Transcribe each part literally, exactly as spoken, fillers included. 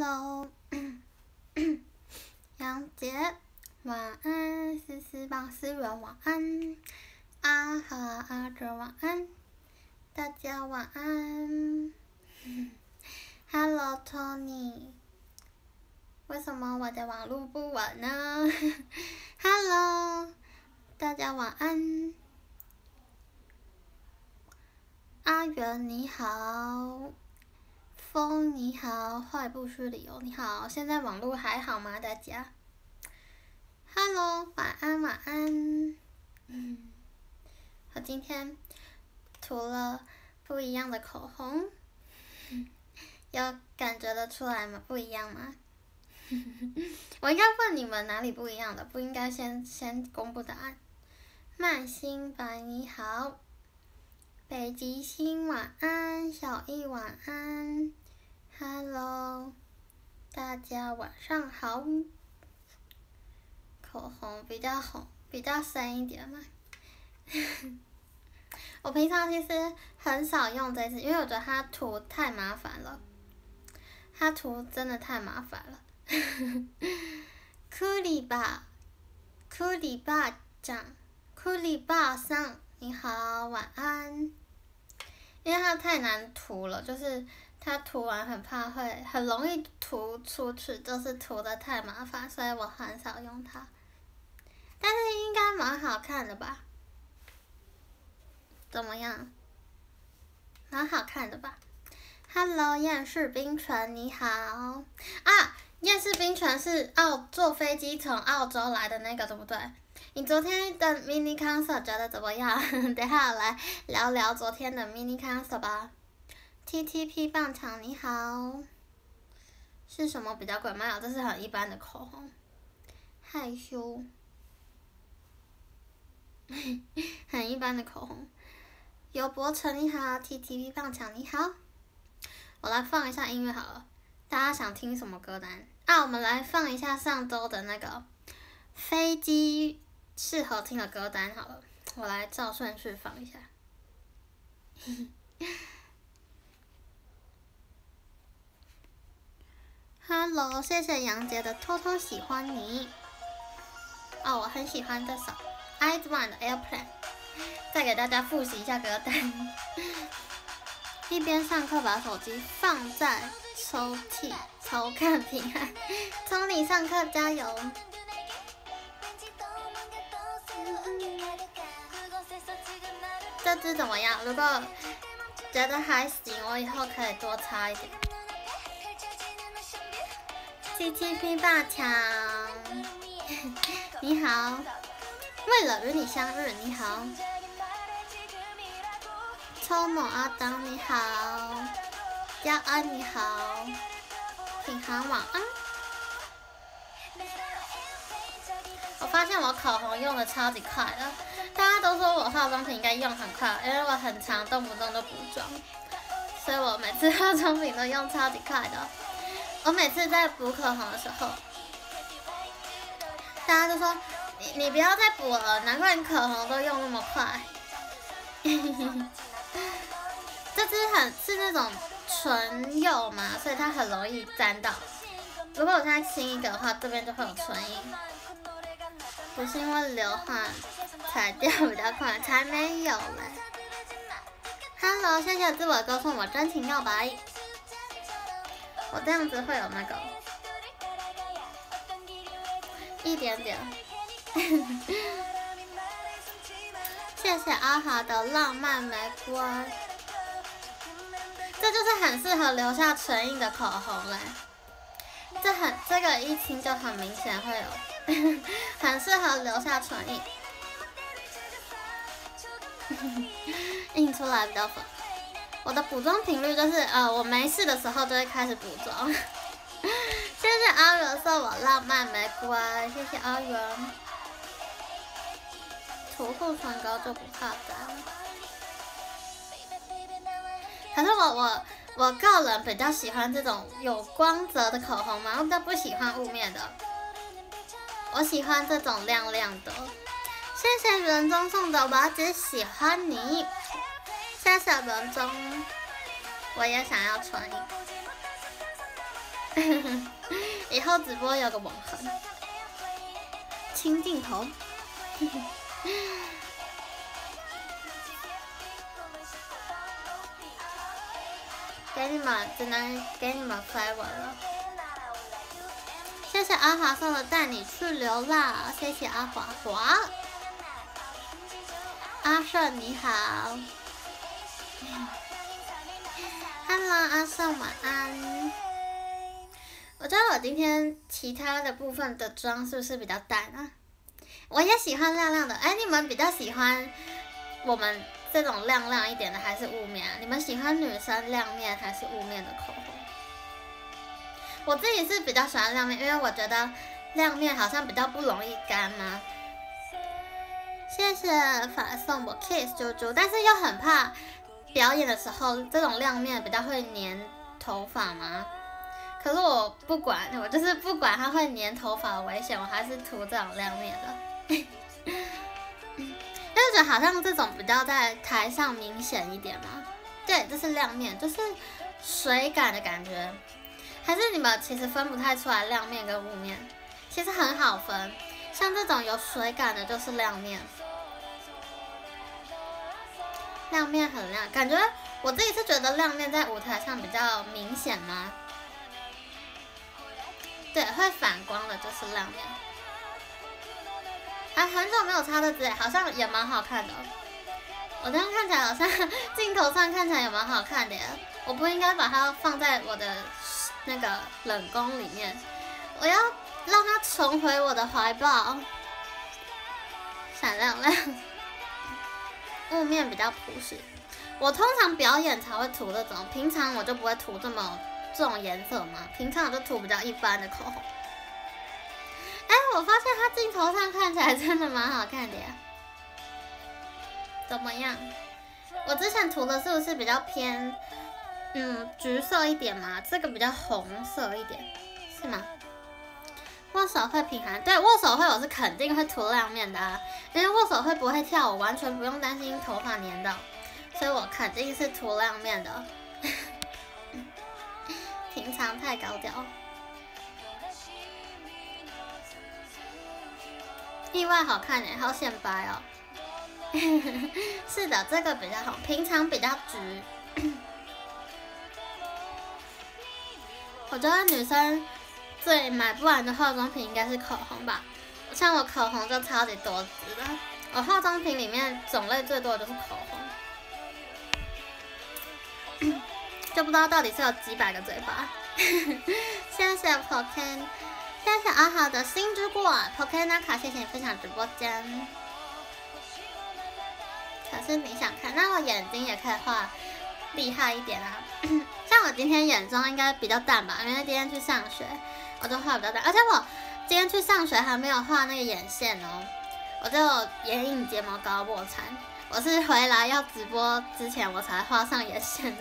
Hello， 杨杰，晚安，思思棒思源晚安，阿和阿哲晚安，大家晚安。Hello Tony， 为什么我的网络不稳呢？Hello， 大家晚安。阿元你好。风你好，坏不失理由你好，现在网络还好吗？大家 ，Hello， 晚安晚安。嗯，我今天涂了不一样的口红，有感觉得出来吗？不一样吗？我应该问你们哪里不一样的，不应该先先公布答案。慢心白你好，北极星晚安，小易晚安。Hello， 大家晚上好。口红比较红，比较深一点嘛。我平常其实很少用这支，因为我觉得它涂太麻烦了。它涂真的太麻烦了。库里巴，库里巴酱，库里巴上，你好，晚安。因为它太难涂了，就是。它涂完很怕会很容易涂出去，就是涂的太麻烦，所以我很少用它。但是应该蛮好看的吧？怎么样？蛮好看的吧 ？Hello， 厌世冰泉你好啊！厌世冰泉是澳坐飞机从澳洲来的那个，对不对？你昨天的 mini concert 觉得怎么样？等一下我来聊聊昨天的 mini concert 吧。T T P 棒糖你好，是什么比较贵？没有，这是很一般的口红。害羞，很一般的口红。尤博成你好 ，T T P 棒糖你好。我来放一下音乐好了，大家想听什么歌单？啊，我们来放一下上周的那个飞机适合听的歌单好了，我来照顺序放一下。Hello， 谢谢杨杰的偷偷喜欢你。哦，我很喜欢这首 I D One 的 Airplane。再给大家复习一下歌单。一边上课把手机放在抽屉，抽看平安。从你上课加油。这支怎么样？如果觉得还行，我以后可以多擦一点。T T P 霸强，你好，为了与你相遇，你好，秋某阿当你好，嘉安你好，品涵晚安。我发现我口红用的超级快了，大家都说我化妆品应该用很快，因为我很常动不动就补妆，所以我每次化妆品都用超级快的。我每次在补口红的时候，大家都说你你不要再补了，难怪你口红都用那么快。这支很是那种唇釉嘛，所以它很容易沾到。如果我现在亲一个的话，这边就会有唇印。不是因为流汗才掉比较快，才没有嘞。Hello， 谢谢自我歌颂我真情告白。我这样子会有那个一点点。谢谢阿华的浪漫玫瑰，这就是很适合留下唇印的口红嘞。这很这个一亲就很明显会有，很适合留下唇印，印出来比较粉。我的补妆频率就是呃，我没事的时候就会开始补妆。谢谢阿元送我浪漫玫瑰，谢谢阿元。涂护唇膏就不怕干。可是我我我个人比较喜欢这种有光泽的口红嘛，我比较不喜欢雾面的。我喜欢这种亮亮的。谢谢人中送的，我只喜欢你。谢谢人中，我也想要唇印。 以后直播有个网痕，亲镜头。给你们，只能给你们飞吻了。谢谢阿华送的带你去流浪，谢谢阿华华。阿胜你好 ，Hello 阿胜晚安。我觉得我今天其他的部分的妆是不是比较淡啊？我也喜欢亮亮的，哎，你们比较喜欢我们这种亮亮一点的还是雾面啊？你们喜欢女生亮面还是雾面的口红？我自己是比较喜欢亮面，因为我觉得亮面好像比较不容易干嘛。谢谢法送我 kiss 啾啾，但是又很怕表演的时候这种亮面比较会粘头发嘛。可是我不管，我就是不管它会粘头发的危险，我还是涂这种亮面的。就觉得好像这种比较在台上明显一点嘛。对，这是亮面，就是水感的感觉。还是你们其实分不太出来亮面跟雾面，其实很好分。像这种有水感的就是亮面，亮面很亮，感觉我自己是觉得亮面在舞台上比较明显吗？对，会反光的就是亮面。还很久没有擦的纸，好像也蛮好看的。我这样看起来好像镜头上看起来也蛮好看的耶，我不应该把它放在我的那个冷宫里面，我要让它重回我的怀抱，闪亮亮。雾面比较朴实，我通常表演才会涂这种，平常我就不会涂这么这种颜色嘛，平常我就涂比较一般的口红。哎，我发现它镜头上看起来真的蛮好看的呀。怎么样？我之前涂的是不是比较偏嗯橘色一点嘛？这个比较红色一点，是吗？握手会平衡，对，握手会我是肯定会涂亮面的啊，因为握手会不会跳，我完全不用担心头发粘到，所以我肯定是涂亮面的。平常太高调，意外好看耶，好显白哦。是的，这个比较好，平常比较橘。我觉得女生最买不完的化妆品应该是口红吧，像我口红就超级多支的，我化妆品里面种类最多的就是口红，就不知道到底是有几百个嘴巴。谢谢 Poken， 谢谢阿豪的心之过 Poken 那卡，谢谢你分享直播间。可是你想看，那我眼睛也可以画厉害一点啊。像我今天眼妆应该比较淡吧，因为今天去上学，我就画比较淡。而且我今天去上学还没有画那个眼线哦，我就眼影睫毛膏卧蚕。我是回来要直播之前我才画上眼线的。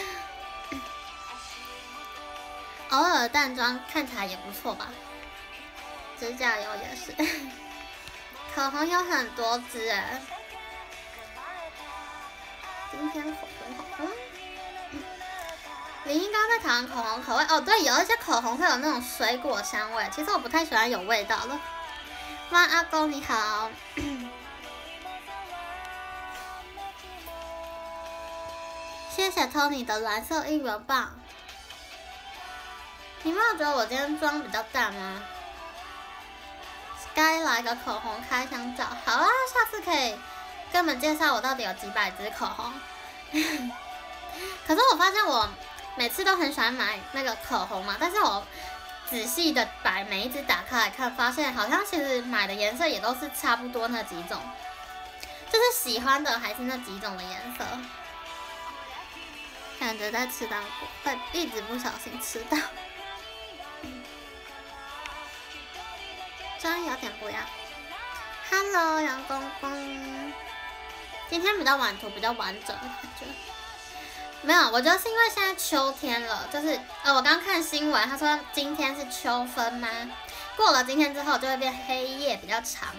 偶尔的淡妆看起来也不错吧，指甲油也是。口红有很多支哎。今天口红好看。林英刚在讨论口红口味哦，对，有一些口红会有那种水果香味，其实我不太喜欢有味道的。哇，阿公你好。谢谢 Tony 的蓝色应援棒。你们有觉得我今天妆比较淡吗？该来个口红开箱照，好啊，下次可以跟你们介绍我到底有几百支口红。可是我发现我每次都很喜欢买那个口红嘛，但是我仔细的把每一支打开来看，发现好像其实买的颜色也都是差不多那几种，就是喜欢的还是那几种的颜色。感觉在吃糖果，会一直不小心吃到。妆有点不一样。Hello， 杨公公，今天比较晚涂，比较完整的感觉。没有，我觉得是因为现在秋天了，就是呃，我刚看新闻，他说今天是秋分吗？过了今天之后就会变黑夜比较长。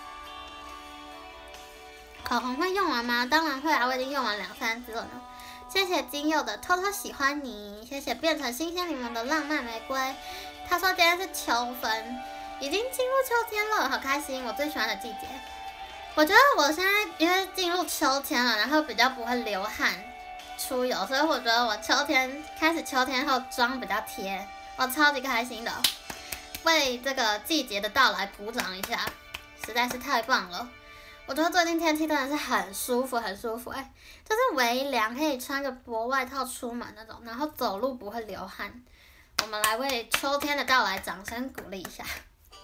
口红会用完吗？当然会啊，我已经用完两三支了呢。 谢谢金佑的偷偷喜欢你，谢谢变成新鲜柠檬的浪漫玫瑰。他说今天是秋分，已经进入秋天了，好开心，我最喜欢的季节。我觉得我现在因为进入秋天了，然后比较不会流汗出油，所以我觉得我秋天开始秋天后妆比较贴，我超级开心的，为这个季节的到来鼓掌一下，实在是太棒了。我觉得最近天气真的是很舒服，很舒服，哎、欸，就是微凉，可以穿个薄外套出门那种，然后走路不会流汗。我们来为秋天的到来掌声鼓励一下。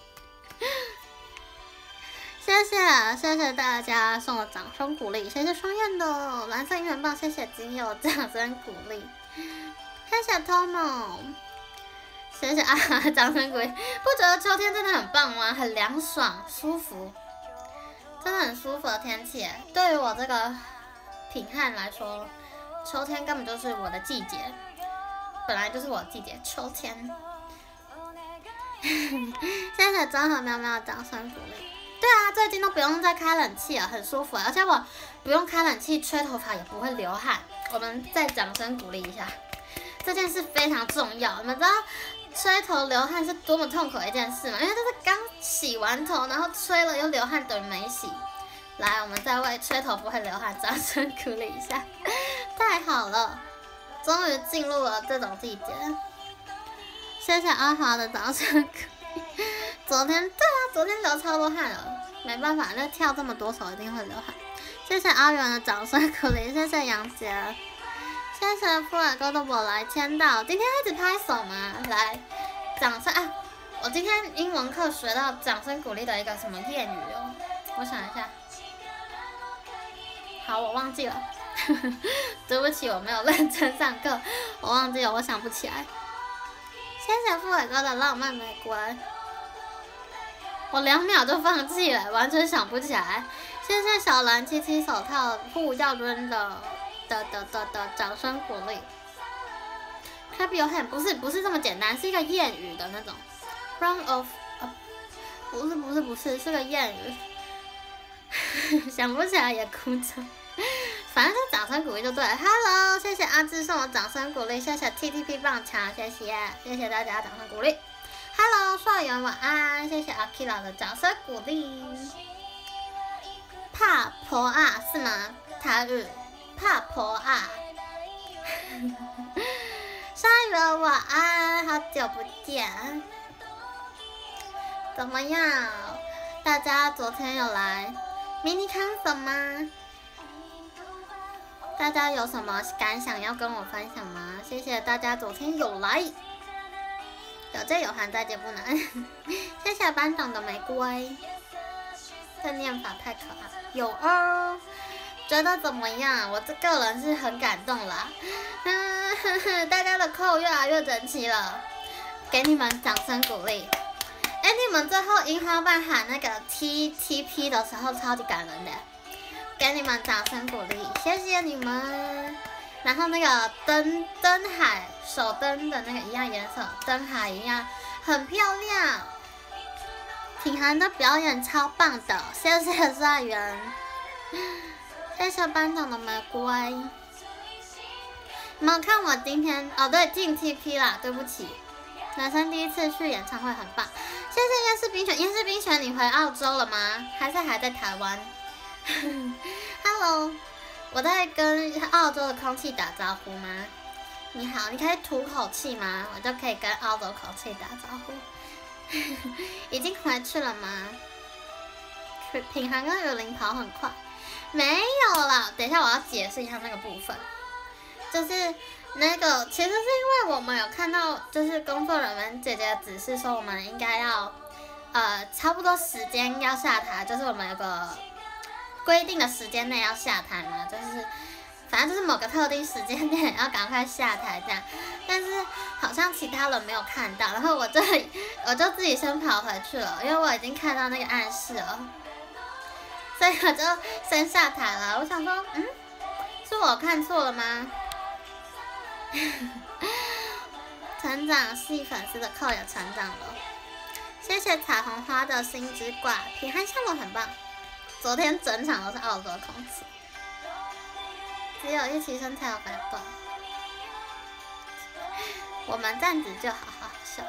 谢谢谢谢大家送的掌声鼓励，谢谢双燕的蓝色姻缘棒，谢谢金友掌声鼓励，谢谢 Tomo， 谢谢啊掌声鼓励。不觉得秋天真的很棒吗？很凉爽舒服，真的很舒服的天气。对于我这个品汉来说，秋天根本就是我的季节，本来就是我的季节，秋天。谢谢张和喵喵的掌声鼓励。对啊，最近都不用再开冷气了，很舒服，而且我不用开冷气，吹头发也不会流汗。我们再掌声鼓励一下，这件事非常重要。你们知道吹头流汗是多么痛苦的一件事吗？因为就是刚洗完头，然后吹了又流汗，等于没洗。来，我们再为吹头不会流汗掌声鼓励一下，太好了，终于进入了这种季节。谢谢阿华的掌声鼓励。昨天对啊，昨天流超多汗了，没办法，那跳这么多首一定会流汗。谢谢阿元的掌声鼓励，谢谢杨杰，谢谢富尔哥的我来签到。今天一直拍手吗？来，掌声啊！我今天英文课学到掌声鼓励的一个什么谚语哦，我想一下。好，我忘记了，对不起，我没有认真上课，我忘记了，我想不起来。谢谢富尔哥的浪漫玫瑰。我两秒就放弃了，完全想不起来。谢谢小蓝七七手套护耀尊的的的的的掌声鼓励。Clap your hand 不是不是这么简单，是一个谚语的那种。Run off， 呃，不是不是不是，是个谚语。想不起来也哭着。反正就掌声鼓励就对了。Hello， 谢谢阿志送我掌声鼓励，谢谢 T T P 棒强，谢谢谢谢大家掌声鼓励。Hello， 帅元晚安，谢谢阿 Kira 的掌声鼓励。怕婆啊是吗？台语怕婆啊。帅元晚安，好久不见。怎么样？大家昨天有来迷你看什么？大家有什么感想要跟我分享吗？谢谢大家昨天有来。有借有还，再借不难。谢谢班长的玫瑰，这念法太可爱。有哦，觉得怎么样？我这个人是很感动啦。嗯，呵呵，大家的扣越来越整齐了，给你们掌声鼓励。哎，你们最后樱花瓣喊那个 T T P 的时候超级感人的，给你们掌声鼓励，谢谢你们。然后那个灯灯海手灯的那个一样颜色，灯海一样，很漂亮。品涵的表演超棒的，谢谢帅元，谢谢班长的玫瑰。你们看我今天哦，对，进 T P 啦，对不起，男生第一次去演唱会很棒。谢谢燕世冰雪，燕世冰雪，你回澳洲了吗？还是还在台湾？Hello。我在跟澳洲的空气打招呼吗？你好，你可以吐口气吗？我就可以跟澳洲口气打招呼。已经回去了吗？品涵跟雨林跑很快，没有啦。等一下我要解释一下那个部分，就是那个其实是因为我们有看到，就是工作人员姐姐指示说我们应该要呃差不多时间要下台，就是我们有个规定的时间内要下台嘛，就是反正就是某个特定时间内要赶快下台这样，但是好像其他人没有看到，然后我就我就自己先跑回去了，因为我已经看到那个暗示了，所以我就先下台了。我想说，嗯，是我看错了吗？成长系粉丝的扣也成长了，谢谢彩虹花的星之挂，平安笑容很棒。昨天整场都是澳洲的空气。 只有一起生才有感动。我们这样子就好好笑。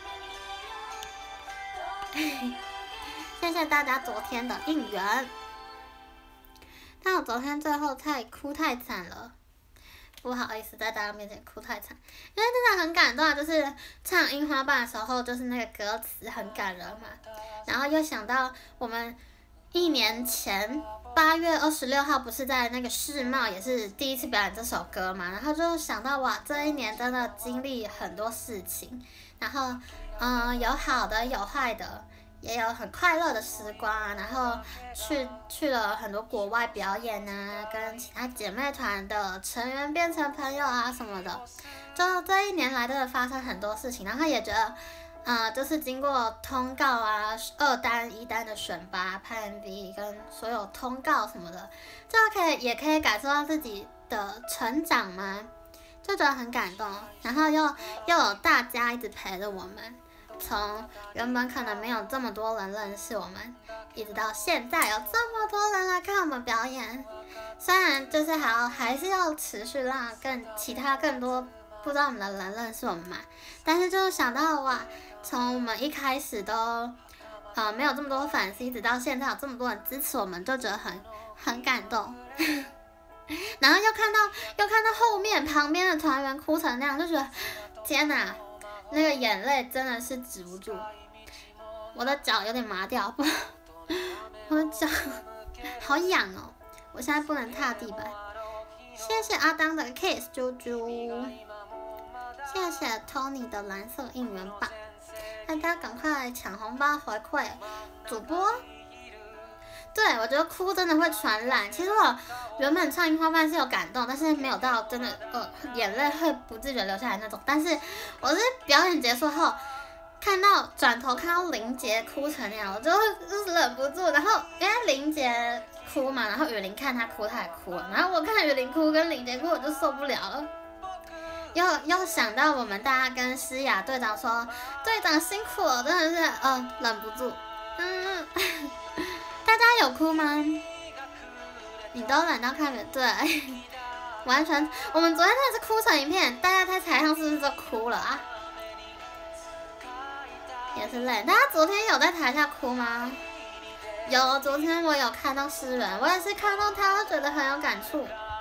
谢谢大家昨天的应援。但我昨天最后太哭太惨了，不好意思在大家面前哭太惨，因为真的很感动啊！就是唱樱花瓣的时候，就是那个歌词很感人嘛，然后又想到我们一年前八月二十六号不是在那个世贸也是第一次表演这首歌嘛，然后就想到哇，这一年真的经历很多事情，然后嗯、呃、有好的有坏的。也有很快乐的时光啊，然后去去了很多国外表演啊，跟其他姐妹团的成员变成朋友啊什么的，就这一年来真的发生很多事情，然后也觉得，呃，就是经过通告啊、二单、一单的选拔、拍 M V 跟所有通告什么的，就可以也可以感受到自己的成长嘛，就觉得很感动，然后又又有大家一直陪着我们。从原本可能没有这么多人认识我们，一直到现在有这么多人来看我们表演。虽然就是还要还是要持续让更其他更多不知道我们的人认识我们嘛，但是就是想到哇，从我们一开始都呃没有这么多粉丝，一直到现在有这么多人支持我们，就觉得很很感动。然后又看到又看到后面旁边的团员哭成那样，就觉得天哪！那个眼泪真的是止不住，我的脚有点麻掉，不，我的脚好痒哦，我现在不能踏地板。谢谢阿当的 kiss 啾啾，谢谢 Tony 的蓝色应援棒，大家赶快抢红包回馈主播。对，我觉得哭真的会传染。其实我原本唱樱花瓣是有感动，但是没有到真的呃眼泪会不自觉流下来那种。但是我是表演结束后，看到转头看到林杰哭成那样，我就就是忍不住。然后因为林杰哭嘛，然后雨林看他哭，他也哭了。然后我看雨林哭跟林杰哭，我就受不了了。又又想到我们大家跟诗雅队长说，队长辛苦了，真的是呃忍不住，嗯。大家有哭吗？你都忍到看了，对，完全。我们昨天真的是哭成一片，大家在台上是不是都哭了啊？也是累。大家昨天有在台下哭吗？有，昨天我有看到诗人，我也是看到他，觉得很有感触。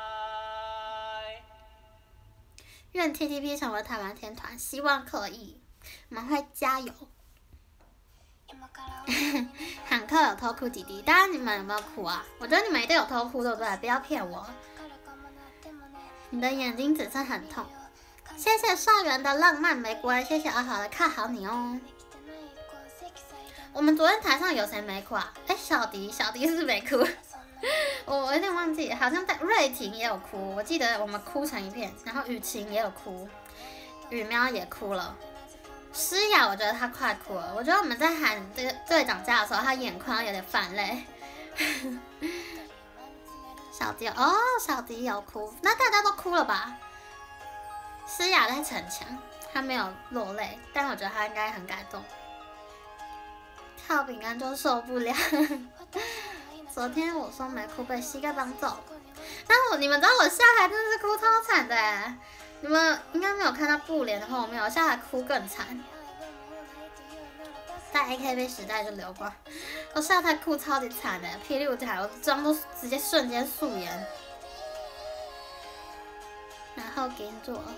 愿 T T P 成为台湾天团，希望可以，我们会加油。喊客有偷哭弟弟，大家你们有没有哭啊？我觉得你们一定有偷哭，对不对？不要骗我。你的眼睛只是很痛。谢谢少元的浪漫玫瑰，谢谢阿豪的看好你哦。我们昨天台上有谁没哭啊？哎，小迪，小迪是不是没哭？我我有点忘记，好像在瑞婷也有哭，我记得我们哭成一片，然后雨晴也有哭，雨喵也哭了。诗雅，我觉得她快哭了。我觉得我们在喊这个队长家的时候，她眼眶有点泛泪。小迪哦，小迪有哭，那大家都哭了吧？诗雅在逞强，她没有落泪，但我觉得她应该很感动。跳饼干就受不了。昨天我说没哭，被膝盖绑走。但我你们知道我下台真的是哭超惨的哎。你们应该没有看到布帘的后面，我下来哭更惨。在 A K B 时代就流光，我下台哭超级惨的，霹雳舞台我妆都直接瞬间素颜，然后给你做。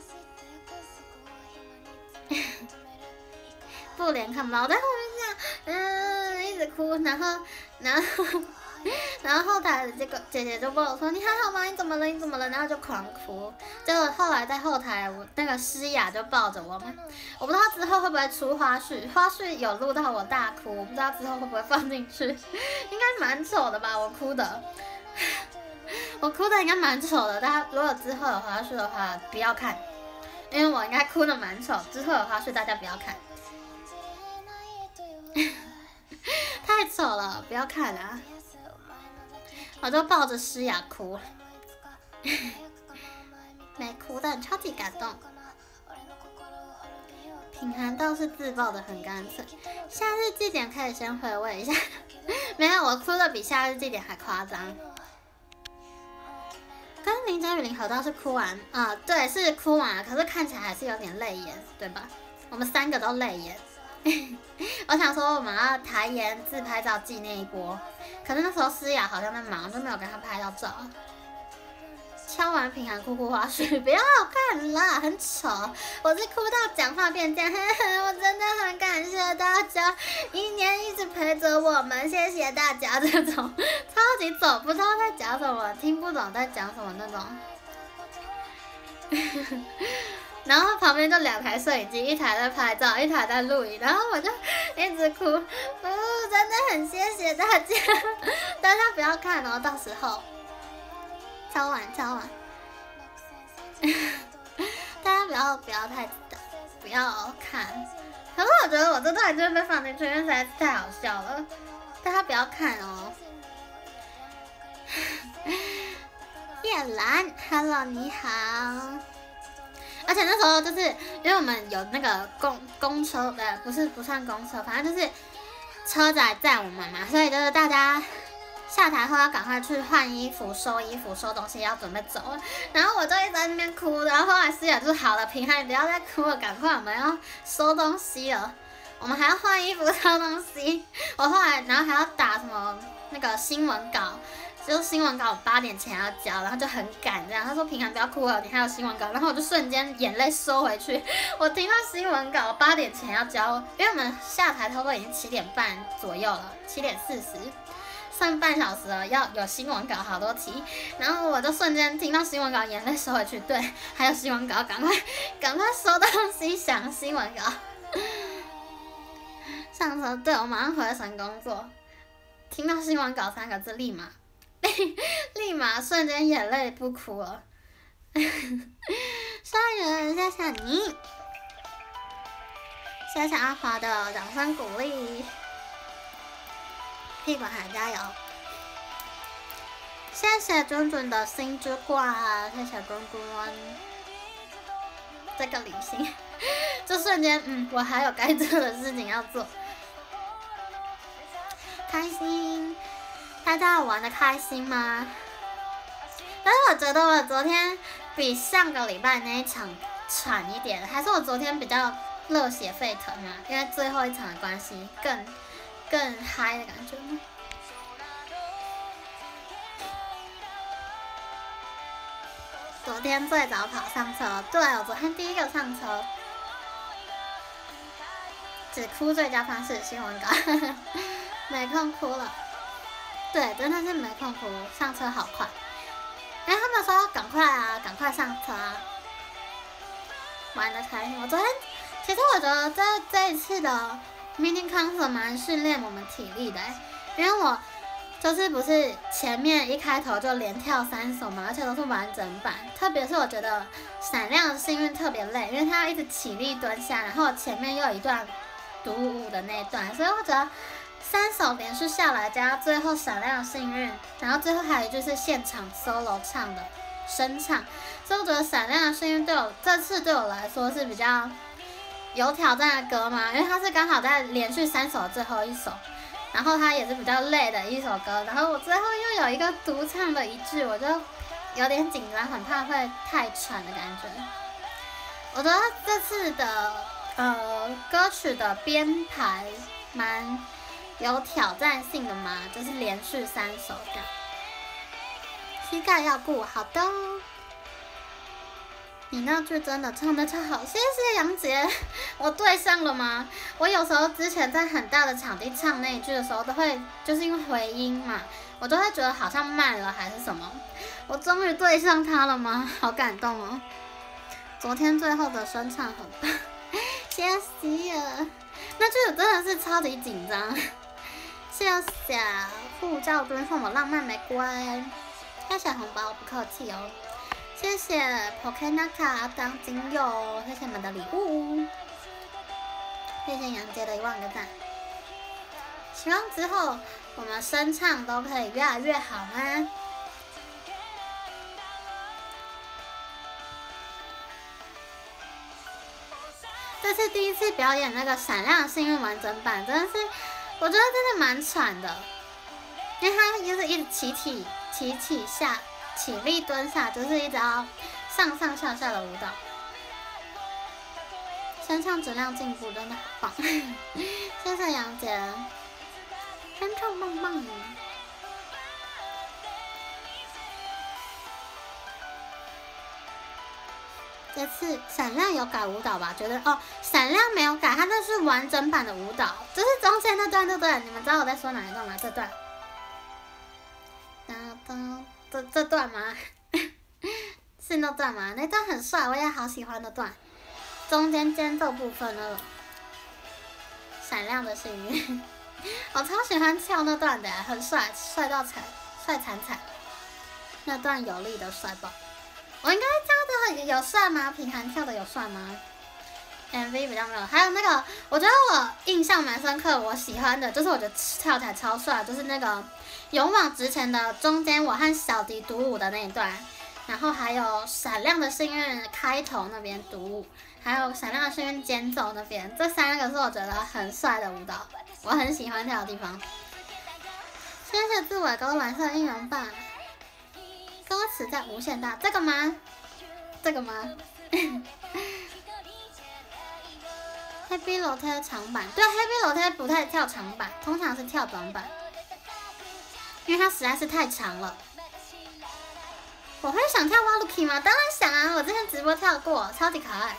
布帘看不到，我在后面这样，嗯，一直哭，然后，然后。然后后台的这个姐姐就问我说：“你还好吗？你怎么了？你怎么了？”然后就狂哭。结果后来在后台，我那个诗雅就抱着我们。我不知道之后会不会出花絮，花絮有录到我大哭，我不知道之后会不会放进去。应该蛮丑的吧，我哭的。我哭的应该蛮丑的，大家如果之后有花絮的话，不要看，因为我应该哭的蛮丑。之后有花絮，大家不要看。太丑了，不要看啊！我就抱着诗雅哭，没哭但超级感动。品涵倒是自爆的很干脆，夏日祭典可以先回味一下。没有，我哭的比夏日祭典还夸张。跟信跟雨林合照是哭完，啊、呃，对，是哭完了，可是看起来还是有点泪眼，对吧？我们三个都泪眼。我想说我们要台颜自拍照纪念一波，可是那时候思雅好像在忙，就没有跟她拍到照。敲完平衡哭哭花絮，不要看啦，很丑。我是哭到讲话变这样，我真的很感谢大家一年一直陪着我们，谢谢大家。这种超级走，不知道在讲什么，听不懂在讲什么那种。然后旁边就两台摄影机，一台在拍照，一台在录影，然后我就一直哭，哦，真的很谢谢大家，大家不要看哦，到时候。敲完敲完，大家不要不要太不要看。可是我觉得我这段就会被放进去，因为实在是太好笑了。大家不要看哦。叶兰 ，Hello， 你好。而且那时候就是因为我们有那个公公车，呃，不是不算公车，反正就是车载载我们嘛，所以就是大家。下台后要赶快去换衣服、收衣服、收东西，要准备走了。然后我就一直在那边哭，然后后来思雅就好了，平汉不要再哭了，赶快我们要收东西了，我们还要换衣服、收东西。我后来然后还要打什么那个新闻稿，就是新闻稿八点前要交，然后就很赶这样。他说平汉不要哭了，你还有新闻稿，然后我就瞬间眼泪收回去。我听到新闻稿八点前要交，因为我们下台差不多已经七点半左右了，七点四十。剩半小时了，要有新闻稿好多题，然后我就瞬间听到新闻稿，眼泪收回去。对，还有新闻稿，赶快赶快收东西，想新闻稿。上车，对，我马上回神工作，听到新闻稿三个字，立马立马瞬间眼泪不哭了。杀人，谢谢你，谢谢阿华的掌声鼓励。屁股还加油！谢谢准准的心之挂，谢谢墩墩。这个理性，这瞬间，嗯，我还有该做的事情要做。开心，大家有玩的开心吗？但是我觉得我昨天比上个礼拜那一场喘一点，还是我昨天比较热血沸腾啊，因为最后一场的关系更。更嗨的感觉吗？昨天最早跑上车，对，我昨天第一个上车，只哭最佳方式新闻稿，没空哭了。对，真的是没空哭，上车好快。哎，他们说赶快啊，赶快上车啊，玩的开心。我昨天，其实我觉得这这一次的。Mini concert 蛮训练我们体力的，因为我就是不是前面一开头就连跳三首嘛，而且都是完整版。特别是我觉得闪亮的幸运特别累，因为它要一直起立蹲下，然后前面又有一段独舞的那一段，所以我觉得三首连续下来加最后闪亮的幸运，然后最后还有就是现场 solo 唱的声唱，所以我觉得闪亮的幸运对我这次对我来说是比较。有挑战的歌嘛，因为它是刚好在连续三首的最后一首，然后它也是比较累的一首歌，然后我最后又有一个独唱的一句，我就有点紧张，很怕会太喘的感觉。我觉得这次的呃歌曲的编排蛮有挑战性的嘛，就是连续三首这样。膝盖要顾好的。你那句真的唱得超好，谢谢杨杰。我对上了吗？我有时候之前在很大的场地唱那一句的时候，都会就是因为回音嘛，我都会觉得好像慢了还是什么。我终于对上他了吗？好感动哦！昨天最后的声唱很棒，谢谢。那句真的是超级紧张，谢谢护照敦送我浪漫玫瑰，谢谢红包，不客气哦。谢谢 Pokenaka 当金友，谢谢你们的礼物，谢谢杨杰的一万个赞。希望之后我们声唱都可以越来越好吗？这是第一次表演那个闪亮的幸运完整版，真的是我觉得真的蛮喘的，因为它就是一直起起起起下。 起立蹲下，就是一直要上上下下的舞蹈。声唱质量进步真的好棒，谢谢杨姐，声唱棒棒。这次闪亮有改舞蹈吧？觉得哦，闪亮没有改，它这是完整版的舞蹈，就是中间那段，对不对？你们知道我在说哪一段吗？这段，这这段吗？是那段吗？那段很帅，我也好喜欢那段，中间间奏部分那个闪亮的幸运，我超喜欢跳那段的，很帅，帅到惨，帅惨惨，那段有力的帅爆。我应该跳的有帅吗？品涵跳的有帅吗 ？M V 比较没有，还有那个，我觉得我印象蛮深刻，我喜欢的就是我觉得跳起来超帅，就是那个勇往直前的中间我和小迪独舞的那一段，然后还有闪亮的幸运开头那边独舞，还有闪亮的幸运间奏那边，这三个是我觉得很帅的舞蹈，我很喜欢跳的地方。谢谢自伟哥蓝色应援棒。歌词在无限大，这个吗？这个吗？Happy Lotte 长版，对 ，Happy Lotte 不太跳长版，通常是跳短版，因为它实在是太长了。我会想跳 Waluki 吗？当然想啊，我之前直播跳过，超级可爱。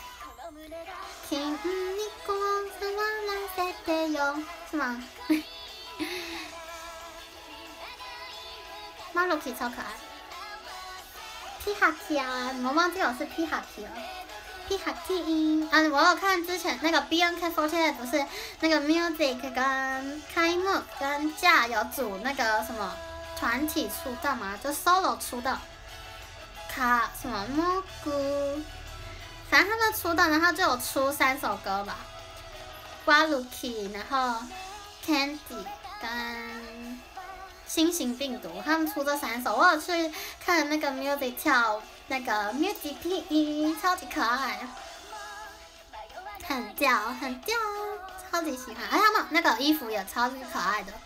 是吗？Waluki 超可爱。皮哈奇啊，你们忘记我是皮哈奇了？皮哈奇啊，我有看之前那个 B N K 四十八不是那个 Music 跟开幕跟架有组那个什么团体出道嘛，就 solo 出道，卡什么蘑菇，反正他们出道，然后就有出三首歌吧 ，Waluki， 然后 Candy 跟。新型病毒，他们出这三首，我有去看那个 Music 跳那个 Music P E， 超级可爱，很吊很吊，超级喜欢，而且他们那个衣服也超级可爱的。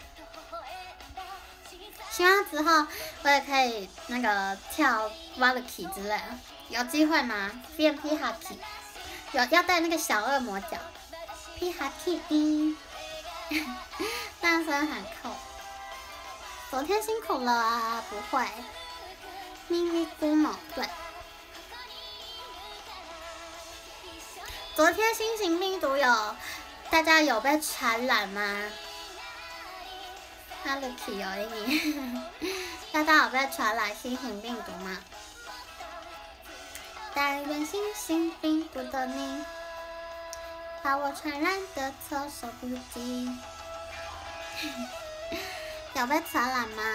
希望之后我也可以那个跳 Waluki 之类的，有机会吗？变 P 哈 K， 有要戴那个小恶魔角 ，P 哈 K， 大声喊扣。昨天辛苦了啊，不会。咪咪咕某对。昨天新型病毒有，大家有被传染吗 ？Haluki 有一名，大家有被传染新型病毒吗？带原新型病毒的你，把我传染的措手不及。有被传染吗？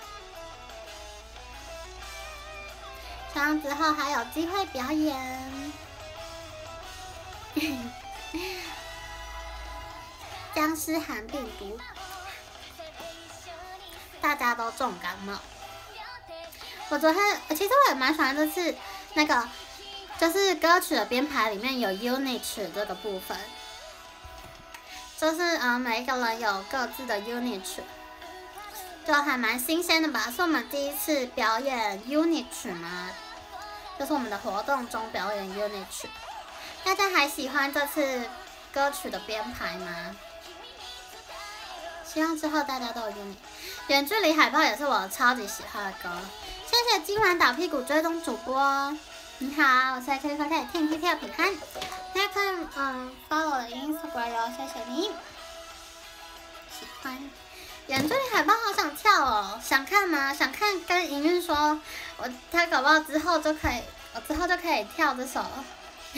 这样之后还有机会表演。僵尸寒病毒，大家都重感冒。我昨天，其实我也蛮喜欢这次那个，就是歌曲的编排里面有 unit 这个部分，就是呃每一个人有各自的 unit。就还蛮新鲜的吧，是我们第一次表演 unit 曲嘛，就是我们的活动中表演 unit 曲。大家还喜欢这次歌曲的编排吗？希望之后大家都有 unit。远距离海报也是我超级喜欢的歌。谢谢今晚打屁股追踪主播，你好，我是 K K K 天气票平安。大家看，嗯，发我的 Instagram 哟，谢谢你。喜欢。远距离海报好想跳哦，想看吗？想看跟营运说，我他搞不好之后就可以，我之后就可以跳这首了。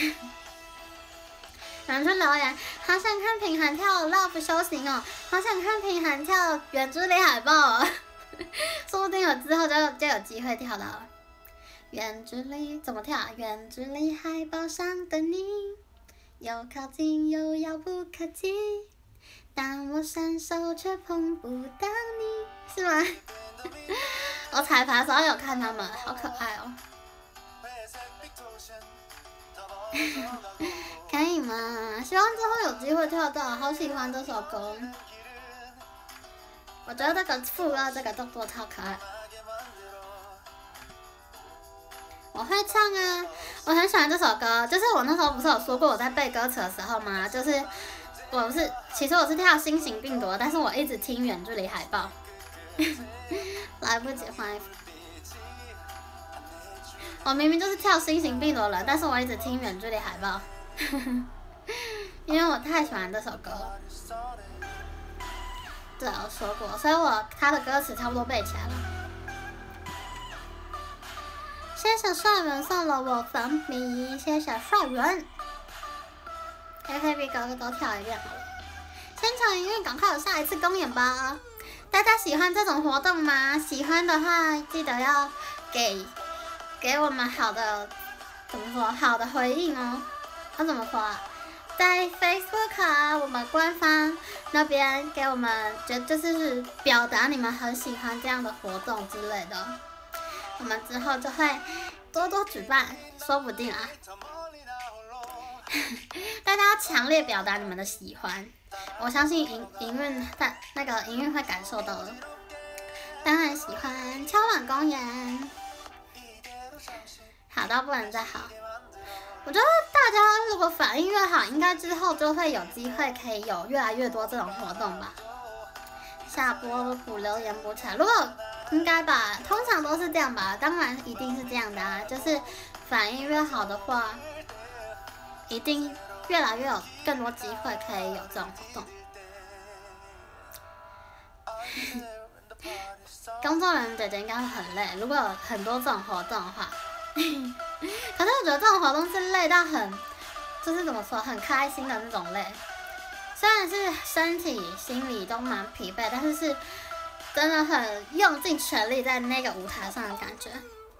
有人去留言，好想看品涵跳 Love 修行哦，好想看品涵跳远距离海报哦，说不定我之后就就有机会跳到了。远距离怎么跳啊？远距离海报上的你，又靠近又遥不可及。但我伸手却碰不到你，是吗？我彩排的时候有看他们，好可爱哦。可以吗？希望之后有机会跳到，好喜欢这首歌。我觉得这个副歌这个动作超可爱。 我会唱啊，我很喜欢这首歌。就是我那时候不是有说过我在背歌词的时候吗？就是我是其实我是跳新型病毒，但是我一直听远距离海报，来不及换衣服。我明明就是跳新型病毒的人，但是我一直听远距离海报，因为我太喜欢这首歌了。对，我说过，所以我他的歌词差不多背起来了。谢谢帅人送了我粉笔，谢谢帅人。A K B 哥哥都跳一遍好了。现场音乐赶快有下一次公演吧！大家喜欢这种活动吗？喜欢的话记得要给给我们好的怎么说好的回应哦。要怎么说啊？在 Facebook 啊，我们官方那边给我们就就是表达你们很喜欢这样的活动之类的，我们之后就会多多举办，说不定啊。大家要强烈表达你们的喜欢，我相信营营运大那个营运会感受到的。当然喜欢敲碗公演，好到不能再好。我觉得大家如果反应越好，应该之后就会有机会可以有越来越多这种活动吧。下播补留言补起来，如果应该吧，通常都是这样吧，当然一定是这样的啊，就是反应越好的话，一定越来越有更多机会可以有这种活动。工作人员姐姐应该会很累，如果有很多这种活动的话。可是我觉得这种活动是累到很，就是怎么说，很开心的那种累。虽然是身体、心理都蛮疲惫，但是是真的很用尽全力在那个舞台上的感觉。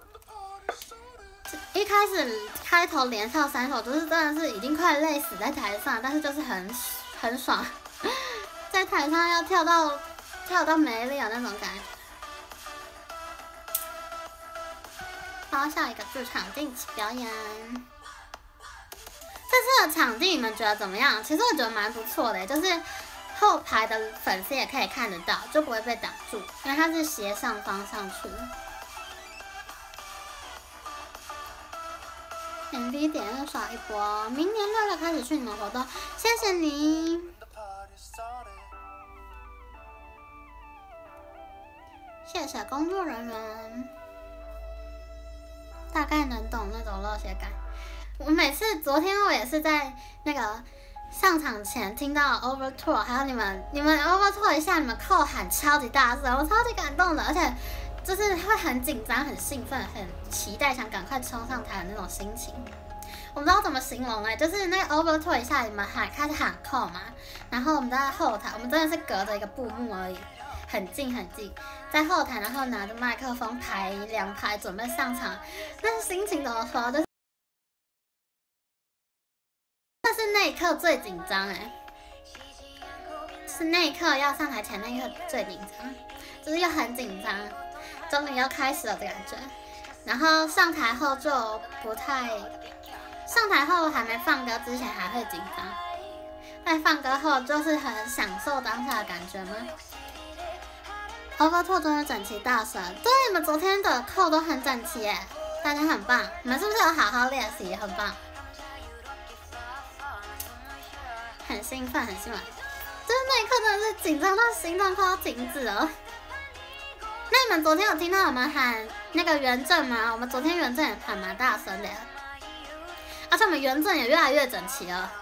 一开始开头连跳三首，就是真的是已经快累死在台上，但是就是很很爽，在台上要跳到跳到没力的那种感觉。好，下一个剧场定期表演。这次的场地你们觉得怎么样？其实我觉得蛮不错的，就是后排的粉丝也可以看得到，就不会被挡住，因为它是斜上方上去。M V 点又刷一波，明年六月开始去你们活动，谢谢你。谢谢工作人员。大概能懂那种热血感。我每次昨天我也是在那个上场前听到 Overtour， 还有你们你们 Overtour 一下，你们扣喊超级大声，我超级感动的，而且就是会很紧张、很兴奋、很期待，想赶快冲上台的那种心情。我不知道怎么形容哎、欸，就是那个 Overtour 一下，你们喊开始喊扣嘛，然后我们在后台，我们真的是隔着一个布幕而已。很近很近，在后台，然后拿着麦克风排两排准备上场，那个心情怎么说？就是那是那一刻最紧张哎，是那一刻要上台前那一刻最紧张，就是又很紧张，终于要开始了的感觉。然后上台后就不太，上台后还没放歌之前还会紧张，但放歌后就是很享受当下的感觉吗？Overtour 终于整齐大神，对，你们昨天的扣都很整齐耶，大家很棒，你们是不是有好好练习？很棒，很兴奋，很兴奋，就是那一刻真的是紧张到心脏快要停止了。那你们昨天有听到我们喊那个原正吗？我们昨天原正也喊蛮大声的耶，而且我们原正也越来越整齐了。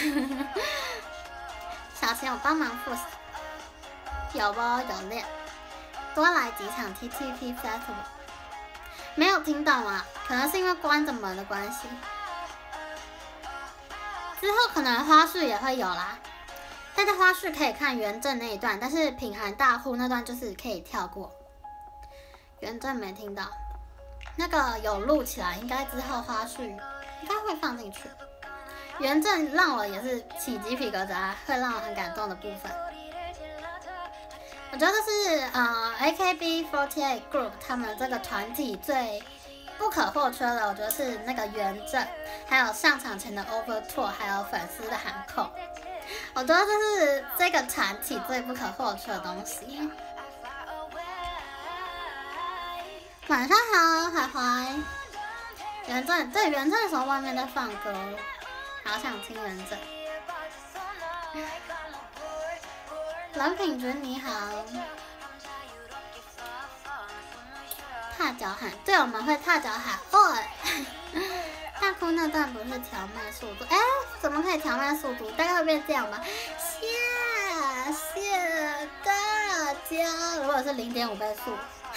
小晴有帮忙复习，有不有练？多来几场 T T P Festival， 没有听到吗？可能是因为关着门的关系。之后可能花絮也会有啦，大家花絮可以看原正那一段，但是品涵大户那段就是可以跳过。原正没听到，那个有录起来，应该之后花絮应该会放进去。原正让我也是起鸡皮疙瘩，会让我很感动的部分。我觉得这是呃 A K B 四十八 Group 他们这个团体最不可或缺的，我觉得是那个原正，还有上场前的 Overtour， 还有粉丝的喊扣。我觉得这是这个团体最不可或缺的东西。晚上好，怀怀。 元正，对，元正的时候外面在放歌，好想听元正。蓝品君你好。踏脚喊，对，我们会踏脚喊。哦，大哭那段不是调慢速度，哎，怎么可以调慢速度？大概会变这样吧。谢谢大家。如果是零点五倍速。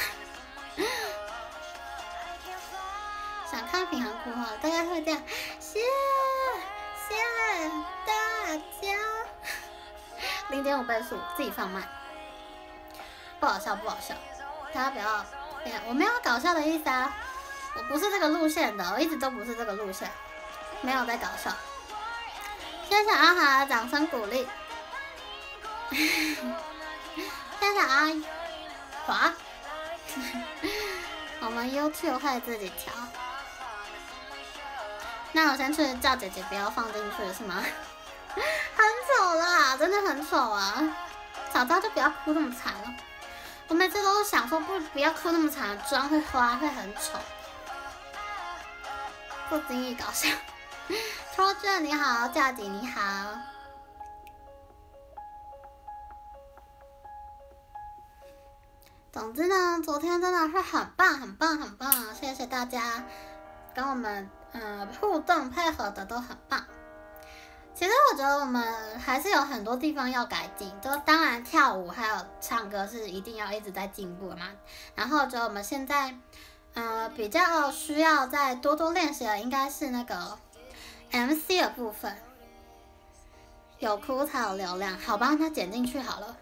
想看品行哭哈，大概会这样。谢谢大家。零点五倍速，自己放慢。不好笑，不好笑，大家不要。我没有搞笑的意思啊，我不是这个路线的，我一直都不是这个路线，没有在搞笑。谢谢阿华的掌声鼓励。谢谢阿华。我们 YouTube 会自己调。那我先去叫姐姐不要放进去是吗？很丑啦，真的很丑啊！早知道就不要哭那么惨了。我每次都是想说不不要哭那么惨，妆会花会很丑。不经意搞笑。抽卷你好，佳姐你好。总之呢，昨天真的是很棒很棒很棒，谢谢大家跟我们呃互动配合的都很棒。其实我觉得我们还是有很多地方要改进，就当然跳舞还有唱歌是一定要一直在进步的嘛。然后我觉得我们现在呃比较需要再多多练习的应该是那个 M C 的部分，有哭才有流量，好吧，那剪进去好了。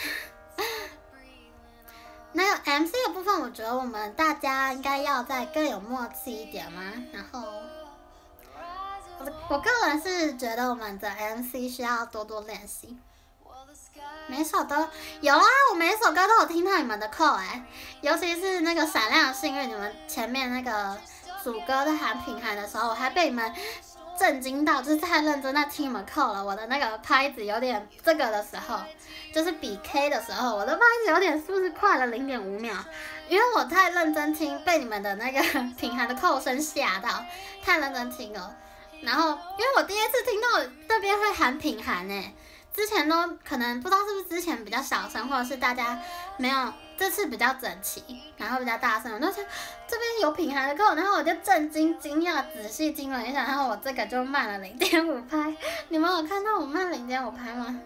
那个 M C 的部分，我觉得我们大家应该要再更有默契一点嘛。然后我我个人是觉得我们的 M C 需要多多练习。每首都有啊，我每一首歌都有听到你们的扣哎、欸，尤其是那个闪亮的幸运，你们前面那个主歌在喊品涵的时候，我还被你们震惊到，就是太认真在听你们扣了。我的那个拍子有点这个的时候，就是比 K 的时候，我的拍子有点是不是快了零点五秒？因为我太认真听，被你们的那个品涵的扣声吓到，太认真听了。然后因为我第一次听到那边会喊品涵哎。之前都可能不知道是不是之前比较小声，或者是大家没有这次比较整齐，然后比较大声，我就想这边有品涵的歌，然后我就震惊惊讶，仔细听了一下，然后我这个就慢了零点五拍，你们有看到我慢零点五拍吗？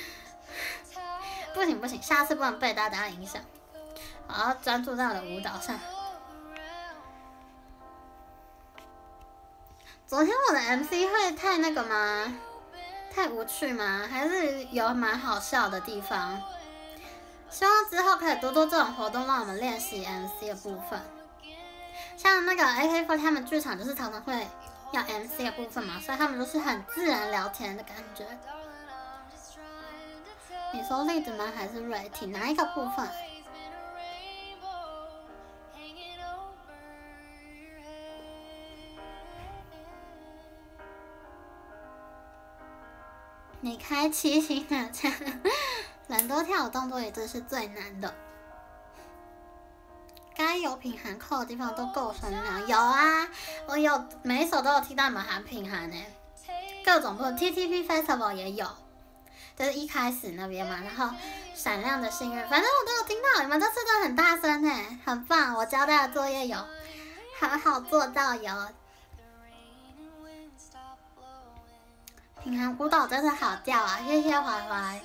不行不行，下次不能被大家影响，我要专注在我的舞蹈上。昨天我的 M C 会太那个吗？太无趣吗？还是有蛮好笑的地方？希望之后可以多多这种活动，让我们练习 M C 的部分。像那个 A K四 他们剧场就是常常会要 M C 的部分嘛，所以他们都是很自然聊天的感觉。你说栗子吗？还是瑞婷？哪一个部分？你开七星的枪，人多跳舞动作也真是最难的。该有品涵扣的地方都够声量，有啊，我有每一首都有听到你们喊品涵诶，各种不同 T T P Festival 也有，就是一开始那边嘛，然后闪亮的幸运，反正我都有听到，你们这次都很大声诶，很棒，我交代的作业有好好做到有。品涵舞蹈真是好跳啊！谢谢怀怀。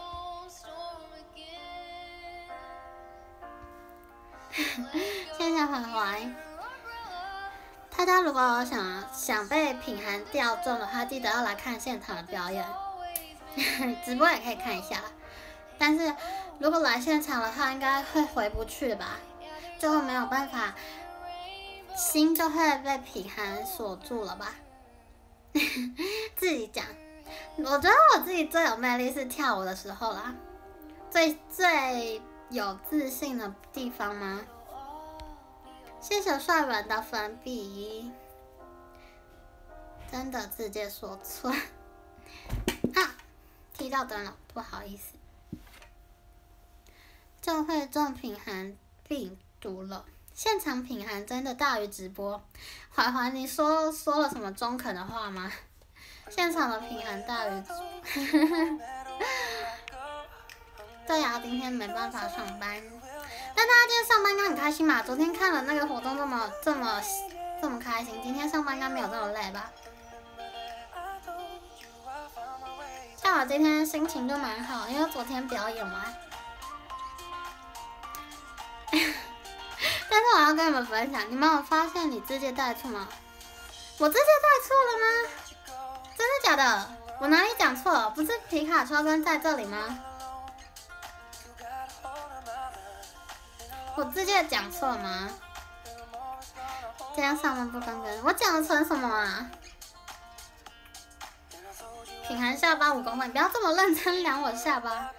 谢谢怀怀。大家如果想想被品涵调中的话，记得要来看现场的表演。直播也可以看一下，但是如果来现场的话，应该会回不去吧，就会没有办法，心就会被品涵锁住了吧。自己讲，我觉得我自己最有魅力是跳舞的时候啦，最最有自信的地方吗？谢谢帅人的粉笔，真的直接说错啊，踢到灯了，不好意思，就会中品涵病毒了， 现场品涵真的大于直播。怀怀，你说说了什么中肯的话吗？现场的品涵大于直播。对呀、啊，今天没办法上班。但大家今天上班应该很开心吧？昨天看了那个活动这么这么这么开心，今天上班应该没有这么累吧？像我今天心情就蛮好，因为昨天表演完。但是我要跟你们分享，你们有发现你字界带错吗？我字界带错了吗？真的假的？我哪里讲错了？不是皮卡丘跟在这里吗？我字界讲错了吗？这样上班不更更，我讲的成什么啊？品涵下巴五公分，你不要这么认真量我下巴。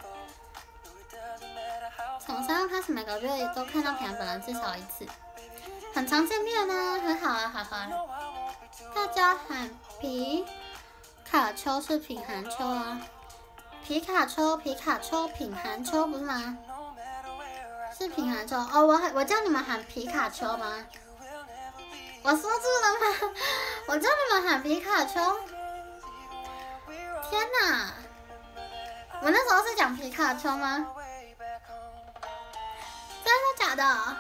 从三月开始，每个月都看到品涵本人至少一次，很常见面呢，很好啊，好好。大家喊皮卡丘是品涵丘啊，皮卡丘皮卡丘品涵丘不是吗？是品涵丘哦，我我叫你们喊皮卡丘吗？我说错了吗？我叫你们喊皮卡丘。天哪！我那时候是讲皮卡丘吗？真的假的？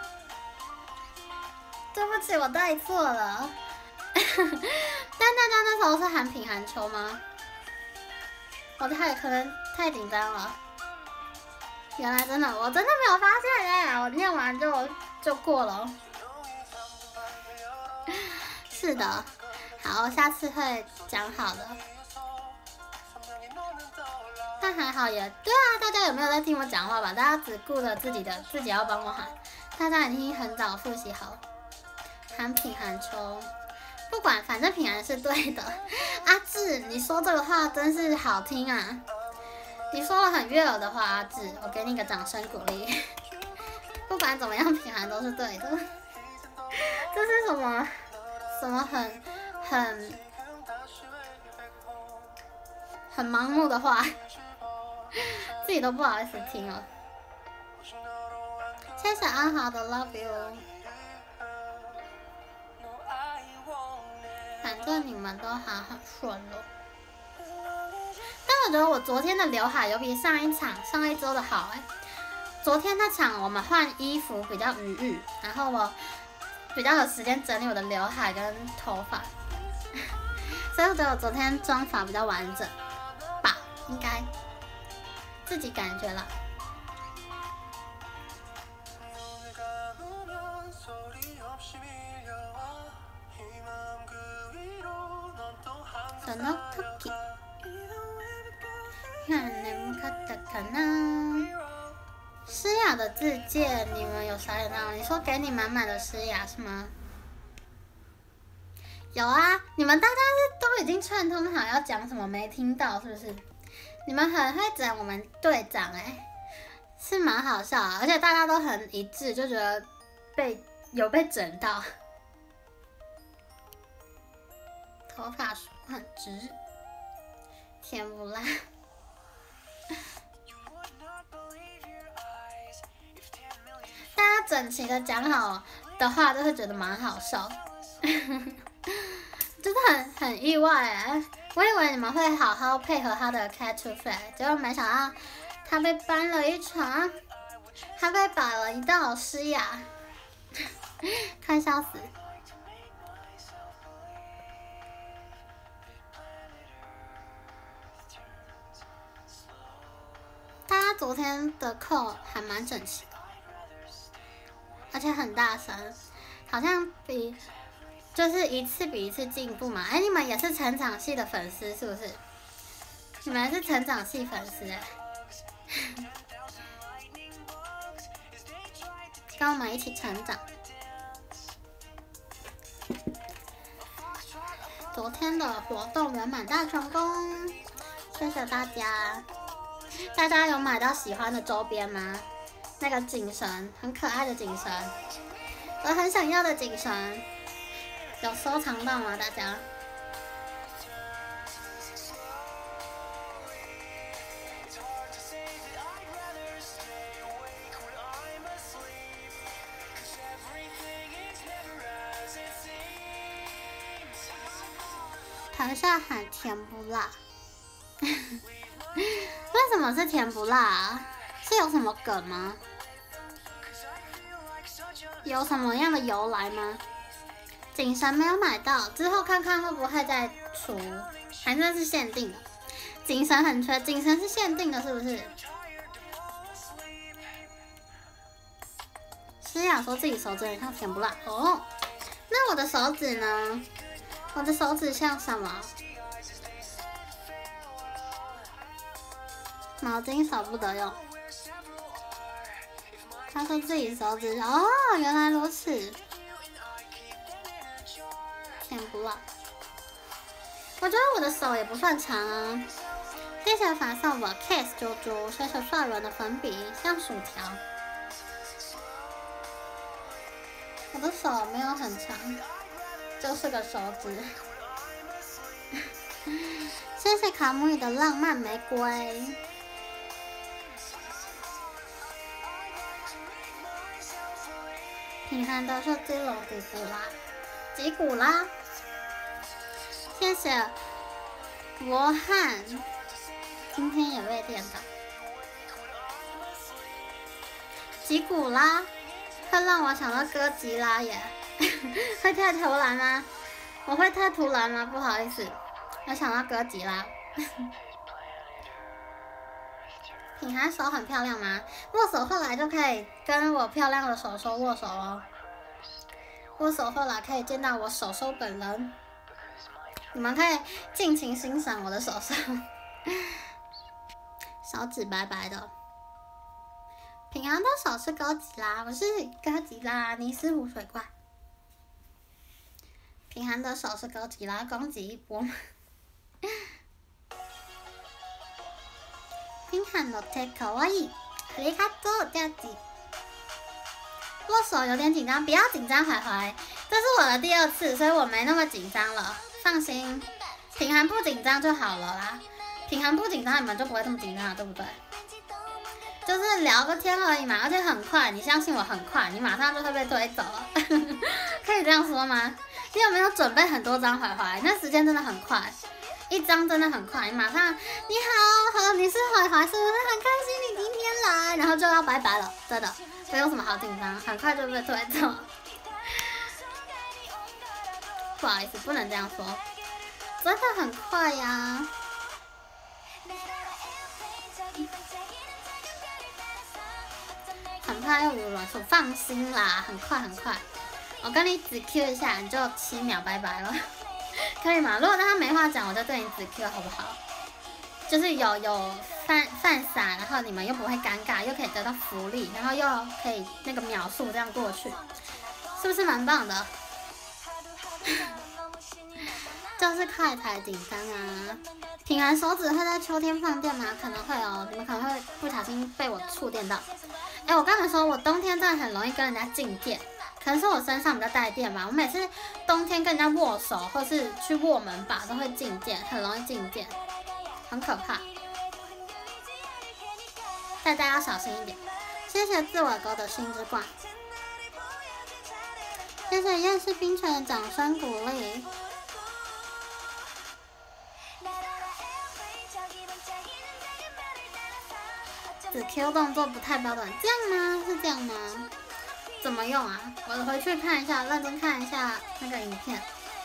对不起，我带错了。但大家那时候是喊品涵丘吗？我太可能太紧张了。原来真的，我真的没有发现耶！我念完就就过了。是的，好，下次会讲好的。但还好也对啊，大家有没有在听我讲话吧？大家只顾着自己的，自己要帮我喊。大家已经很早复习好了。喊品涵丘，不管，反正品涵是对的。阿志，你说这个话真是好听啊！你说了很悦耳的话，阿志，我给你个掌声鼓励。不管怎么样，品涵都是对的。这是什么？什么很很很盲目的话？自己都不好意思听了。谢谢安豪的 Love You。反正你们都还很顺了。但我觉得我昨天的刘海有比上一场、上一周的好哎、欸。昨天那场我们换衣服比较余裕，然后我比较有时间整理我的刘海跟头发，所以我觉得我昨天妆法比较完整吧，应该自己感觉啦。その時眠かったかな。诗雅的字界，你们有傻眼到？你说给你满满的诗雅是吗？有啊，你们大家是都已经串通好要讲什么，没听到是不是？你们很会整我们队长哎、欸，是蛮好笑的，而且大家都很一致，就觉得被有被整到。头发梳很直，甜不辣。大家整齐的讲好的话，都会觉得蛮好笑，真的很很意外哎！我以为你们会好好配合他的 cat to fat， 结果没想到他被搬了一床，他被摆了一道诗雅，快笑死！大家昨天的扣还蛮整齐的，而且很大声，好像比就是一次比一次进步嘛。哎、欸，你们也是成长系的粉丝是不是？你们是成长系粉丝哎，跟我们一起成长。昨天的活动圆满大成功，谢谢大家。大家有买到喜欢的周边吗？那个景神，很可爱的景神，我很想要的景神，有收藏到吗？大家？ 台下喊甜不辣，为什么是甜不辣啊？是有什么梗吗？有什么样的由来吗？锦绳没有买到，之后看看会不会再出，还是是限定的。锦绳很缺，锦绳是限定的，是不是？诗雅说自己手指很像甜不辣哦，那我的手指呢？我的手指像什么？毛巾舍不得用。他说自己手指哦，原来如此。甜不辣。我觉得我的手也不算长啊。谢谢法送我 Kiss 猪猪，谢谢帅人的粉笔，像薯条。我的手没有很长，就是个手指。谢谢卡姆里的浪漫玫瑰。平凡的说基隆吉古拉，吉古拉。谢谢罗汉，今天也被电到。吉古拉会让我想到哥吉拉耶，会太突然吗？我会太突然吗？不好意思，我想到哥吉拉。品涵手很漂亮吗？握手后来就可以跟我漂亮的手手握手哦。握手后来可以见到我手手本人，你们可以尽情欣赏我的手手。手指白白的。平安的手是哥吉拉，我是哥吉拉尼斯湖水怪。平安的手是哥吉拉，攻击一波。平安の手可愛い，ありがとう，佳吉。握手有点紧张，不要紧张，怀怀，这是我的第二次，所以我没那么紧张了，放心。平涵不紧张就好了啦，平涵不紧张，你们就不会这么紧张了，对不对？就是聊个天而已嘛，而且很快，你相信我，很快，你马上就会被推走了，可以这样说吗？你有没有准备很多张怀怀？那时间真的很快。一张真的很快，你马上你好，好，你是怀怀，是不是很开心你今天来？然后就要拜拜了，真的，没有什么好紧张，很快就被推走。不好意思，不能这样说，真的很快呀。很怕又有软手，放心啦，很快很快。我跟你只 Q 一下，你就七秒拜拜了。可以吗？如果他没话讲，我就对你只 Q 好不好？就是有有犯犯傻，然后你们又不会尴尬，又可以得到福利，然后又可以那个秒数这样过去，是不是蛮棒的？就是快才紧张啊！品涵手指会在秋天放电吗？可能会哦，你们可能会不小心被我触电到。哎，我跟你们说，我冬天真的很容易跟人家静电。可能是我身上比较带电吧，我每次冬天跟人家握手或是去握门把都会静电，很容易静电，很可怕。大家要小心一点。谢谢自我狗的心之冠，谢谢厌世冰泉的掌声鼓励。子 Q 动作不太标准，这样吗？是这样吗？怎么用啊？我回去看一下，认真看一下那个影片。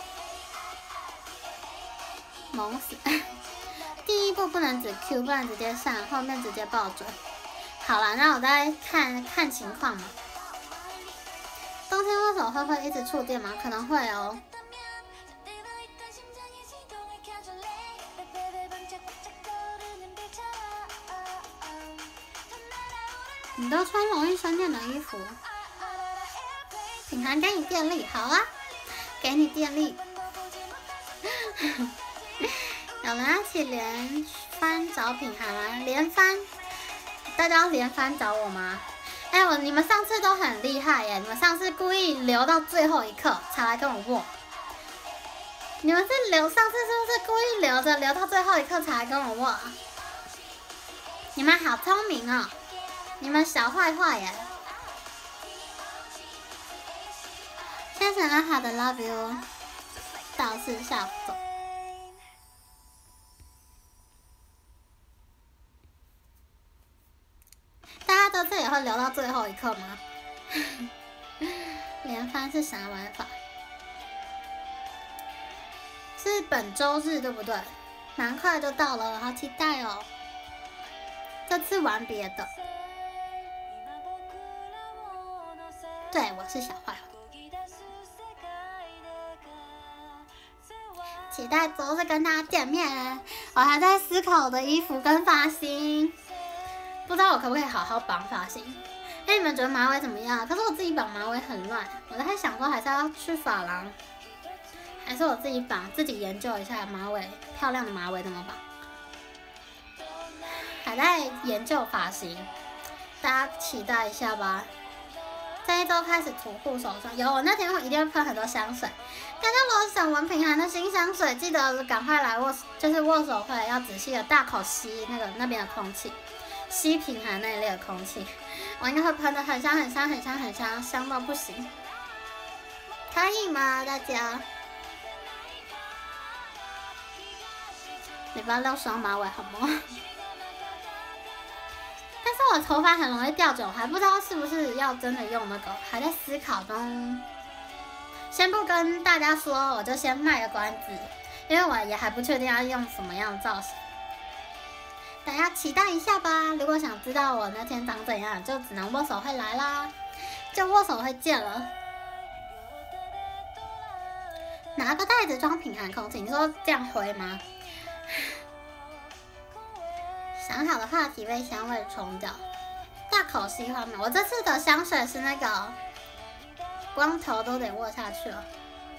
萌死！第一步不能只 Q， 不然直接上，后面直接爆准。好了，那我再看看情况嘛。冬天握手会不会一直触电吗？可能会哦。你都穿容易生电的衣服。品涵给你电力，好啊，给你电力。有人要一起连番找品涵吗？连番，大家要连番找我吗？哎、欸，我你们上次都很厉害耶，你们上次故意留到最后一刻才来跟我握。你们是留上次是不是故意留着留到最后一刻才来跟我握？你们好聪明哦，你们小坏坏耶！谢谢阿好的 love you， 倒是下不走。 留到最后一刻吗？连番是啥玩法？是本周日对不对？蛮快就到了，好期待哦！这次玩别的。对，我是小坏坏。期待周日跟大家见面。我还在思考我的衣服跟发型，不知道我可不可以好好绑发型。哎、欸，你们觉得马尾怎么样？可是我自己绑马尾很乱，我在想说还是要去发廊，还是我自己绑，自己研究一下马尾，漂亮的马尾怎么绑。还在研究发型，大家期待一下吧。这一周开始涂护手霜，有我那天我一定会喷很多香水。大家如果想闻品涵的新香水，记得赶快来握，就是握手会要仔细的大口吸那个那边的空气，吸品涵那一类的空气。我应该会喷的很香很香很香很香，香到不行。可以吗，大家？礼拜六双马尾好吗？但是我头发很容易掉卷，我还不知道是不是要真的用那个，还在思考中。先不跟大家说，我就先卖个关子，因为我也还不确定要用什么样的造型，大家期待一下吧。如果想知道我那天长怎样，就只能握手会来啦，就握手会见了。拿个袋子装品涵空气，你说这样灰吗？想好的话题被香味冲掉，大口吸画面。我这次的香水是那个，光头都得握下去了，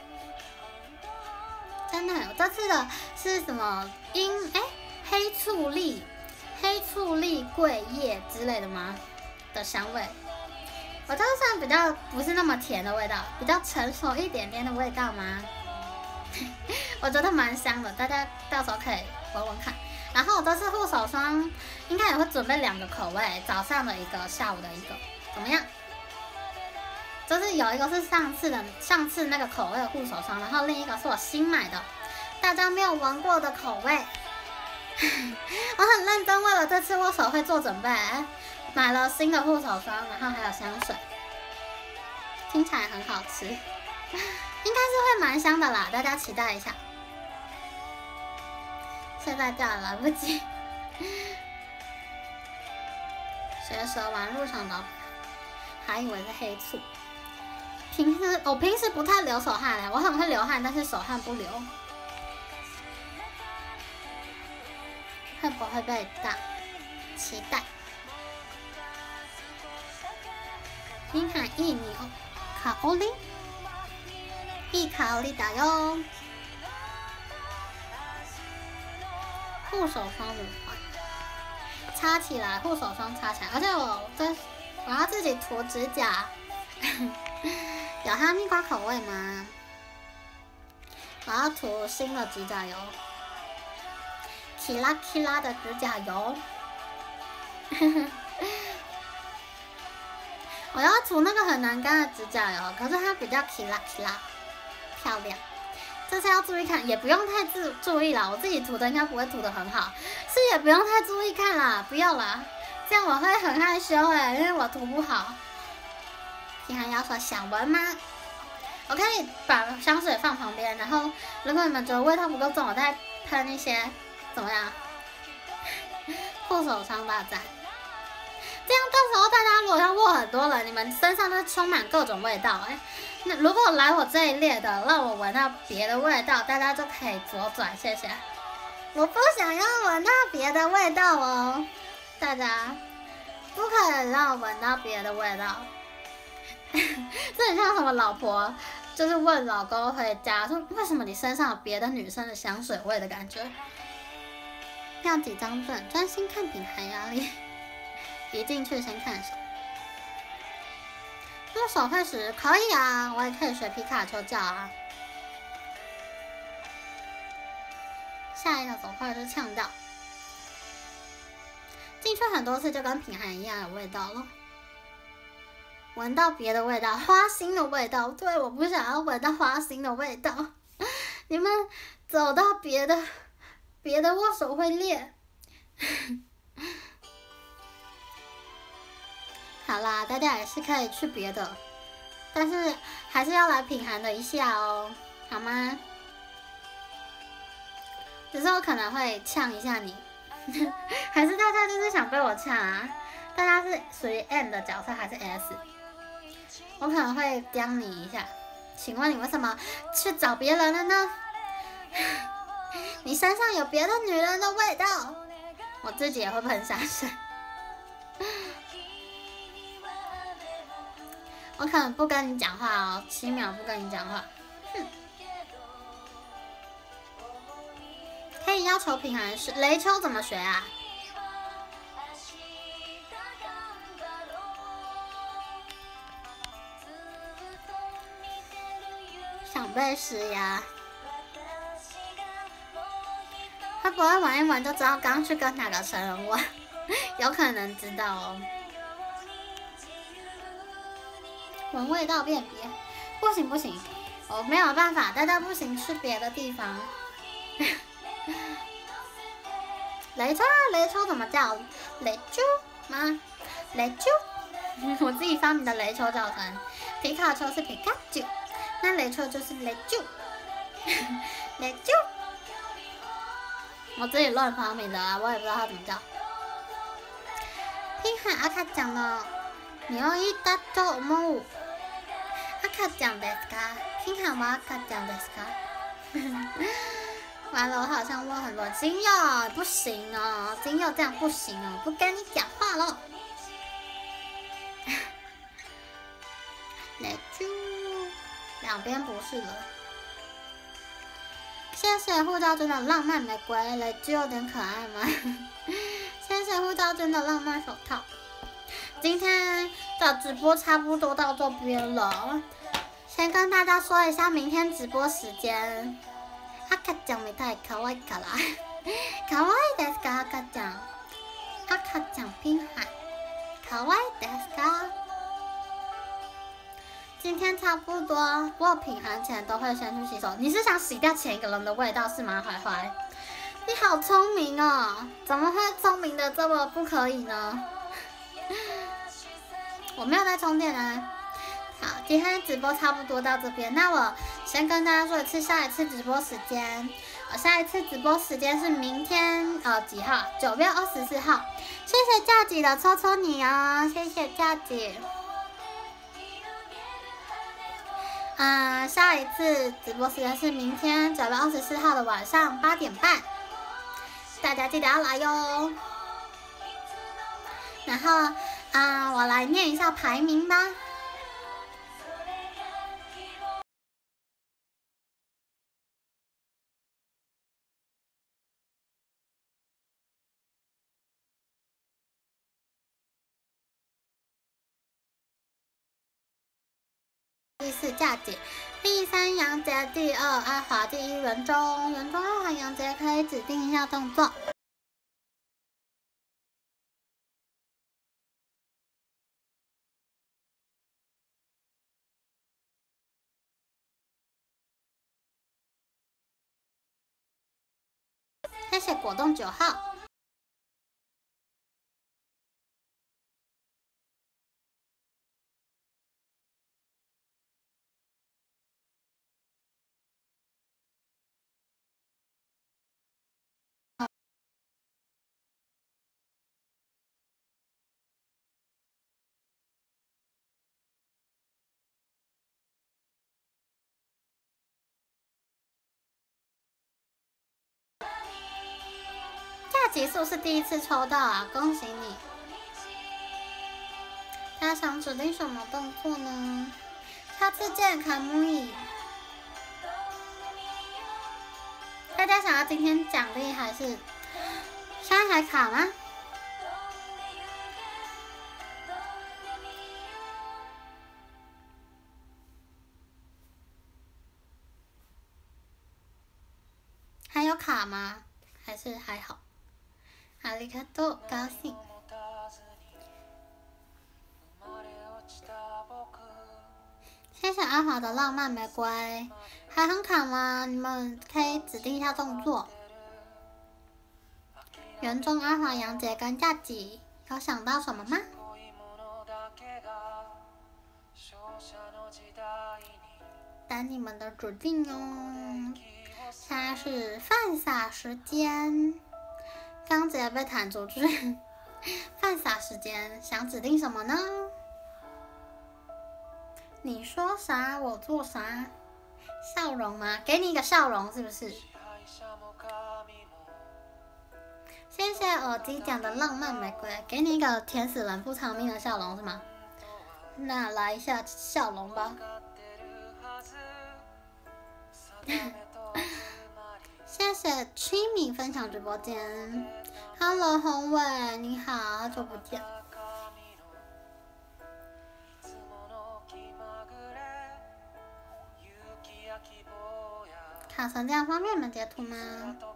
真的。我这次的是什么樱哎黑醋栗、黑醋栗桂叶之类的吗的香味？我这个算比较不是那么甜的味道，比较成熟一点点的味道吗？我觉得蛮香的，大家到时候可以闻闻看。然后我这次护手霜应该也会准备两个口味，早上的一个，下午的一个，怎么样？就是有一个是上次的上次那个口味的护手霜，然后另一个是我新买的，大家没有闻过的口味。我很认真为了这次握手会做准备，买了新的护手霜，然后还有香水，听起来很好吃，应该是会蛮香的啦，大家期待一下。现在掉了来不及，学舌丸入场的，还以为是黑醋。平时我平时不太流手汗嘞，我很会流汗，但是手汗不流。会不会被打？期待。品涵いい匂い、香り、いい香りだよ。护手霜五环，擦起来，护手霜擦起来，而且我这我要自己涂指甲，有哈密瓜口味吗？我要涂新的指甲油 ，Kira Kira 的指甲油，我要涂那个很难干的指甲油，可是它比较 Kira Kira 漂亮。这次要注意看，也不用太注注意啦。我自己涂的应该不会涂的很好，是也不用太注意看啦，不要啦，这样我会很害羞哎、欸，因为我涂不好。品涵要说想闻吗？我可以把香水放旁边，然后如果你们觉得味道不够重，我再喷一些，怎么样？护手霜大战，这样到时候大家如果要握很多人，你们身上都充满各种味道哎、欸。那如果来我这一列的，让我闻到别的味道，大家就可以左转，谢谢。我不想要闻到别的味道哦，大家不可以让我闻到别的味道。这很像什么老婆就是问老公回家说为什么你身上有别的女生的香水味的感觉。要几张证？专心看品涵压力。一进去先看手。握手会时可以啊，我也可以学皮卡丘叫啊。下一个手会就呛到。进去很多次就跟品涵一样有味道了。闻到别的味道，花心的味道。对，我不想要闻到花心的味道。你们走到别的别的握手会列。 好啦，大家也是可以去别的，但是还是要来品涵的一下哦，好吗？只是我可能会呛一下你，还是大家就是想被我呛啊？大家是属于 M 的角色还是 S？ 我可能会刁你一下，请问你为什么去找别人了呢？你身上有别的女人的味道，我自己也会喷香水。我可能不跟你讲话哦，七秒不跟你讲话。哼，可以要求品涵是雷秋怎么学啊？想被施压，会不会玩一玩就知道刚去跟哪个成人玩？有可能知道哦。闻味道辨别，不行不行，我没有办法，大家不行去别的地方。雷秋啊，雷秋怎么叫？雷秋吗？雷秋，我自己发明的雷秋叫声。皮卡丘是皮卡丘，那雷秋就是雷秋，雷秋，我自己乱发明的啊，我也不知道它怎么叫。品涵赤ちゃんの匂いだと思う。赤ちゃんですか？品涵は赤ちゃんですか？完了，我好像问很多金佑，不行哦，金佑这样不行哦，不跟你讲话了。来啾，两边不是了。谢谢护照君的浪漫玫瑰，雷啾有点可爱吗？谢谢护照君的浪漫手套。今天的直播差不多到这边了，先跟大家说一下明天直播时间。赤ちゃんみたい可愛いから。可愛いですか赤ちゃん？赤ちゃん品涵，可愛いですか？今天差不多，我品涵前都会先去洗手。你是想洗掉前一个人的味道是吗，怀怀？你好聪明哦，怎么会聪明的这么不可以呢？我没有在充电啊。好，今天直播差不多到这边，那我先跟大家说一次下一次直播时间。我下一次直播时间是明天呃几号？九月二十四号。谢谢佳姐的抽抽你哦，谢谢佳姐。嗯、呃，下一次直播时间是明天九月二十四号的晚上八点半，大家记得要来哟。然后啊、呃，我来念一下排名吧。第四嫁姐，第三杨杰，第二阿华，第一元中。元中阿华杨杰可以指定一下动作。谢谢果冻九号。结束是第一次抽到啊，恭喜你！大家想指定什么动作呢？下次见，卡木伊。大家想要今天奖励还是山海卡吗？还有卡吗？还是还好？ありがとう，高兴。谢谢阿华的浪漫玫瑰，还很卡吗？你们可以指定一下动作。园中阿华、杨杰跟佳吉，有想到什么吗？ 等你们的指定哦。现在是犯傻时间，刚直接被弹出去。犯傻时间，想指定什么呢？你说啥，我做啥。笑容吗？给你一个笑容，是不是？谢谢耳机讲的浪漫玫瑰，给你一个甜死人不偿命的笑容是吗？那来一下笑容吧。谢谢 Chimmy 分享直播间 ，Hello 宏伟，你好，好久不见。卡成这样方便你们截图吗？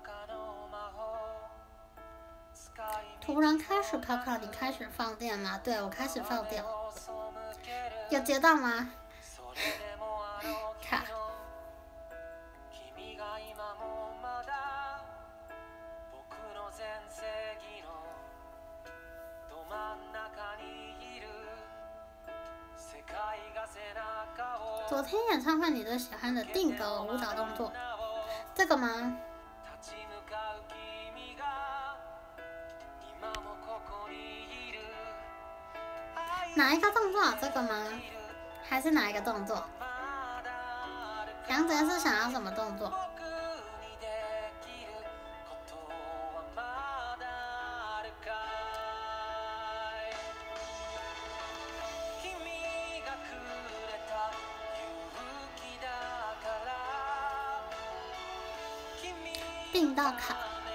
突然开始考考你开始放电吗？对，我开始放电，有截到吗？卡。昨天演唱会你最喜欢的定格舞蹈动作，这个吗？哪一个动作？这个吗？还是哪一个动作？杨哲是想要什么动作？订到卡。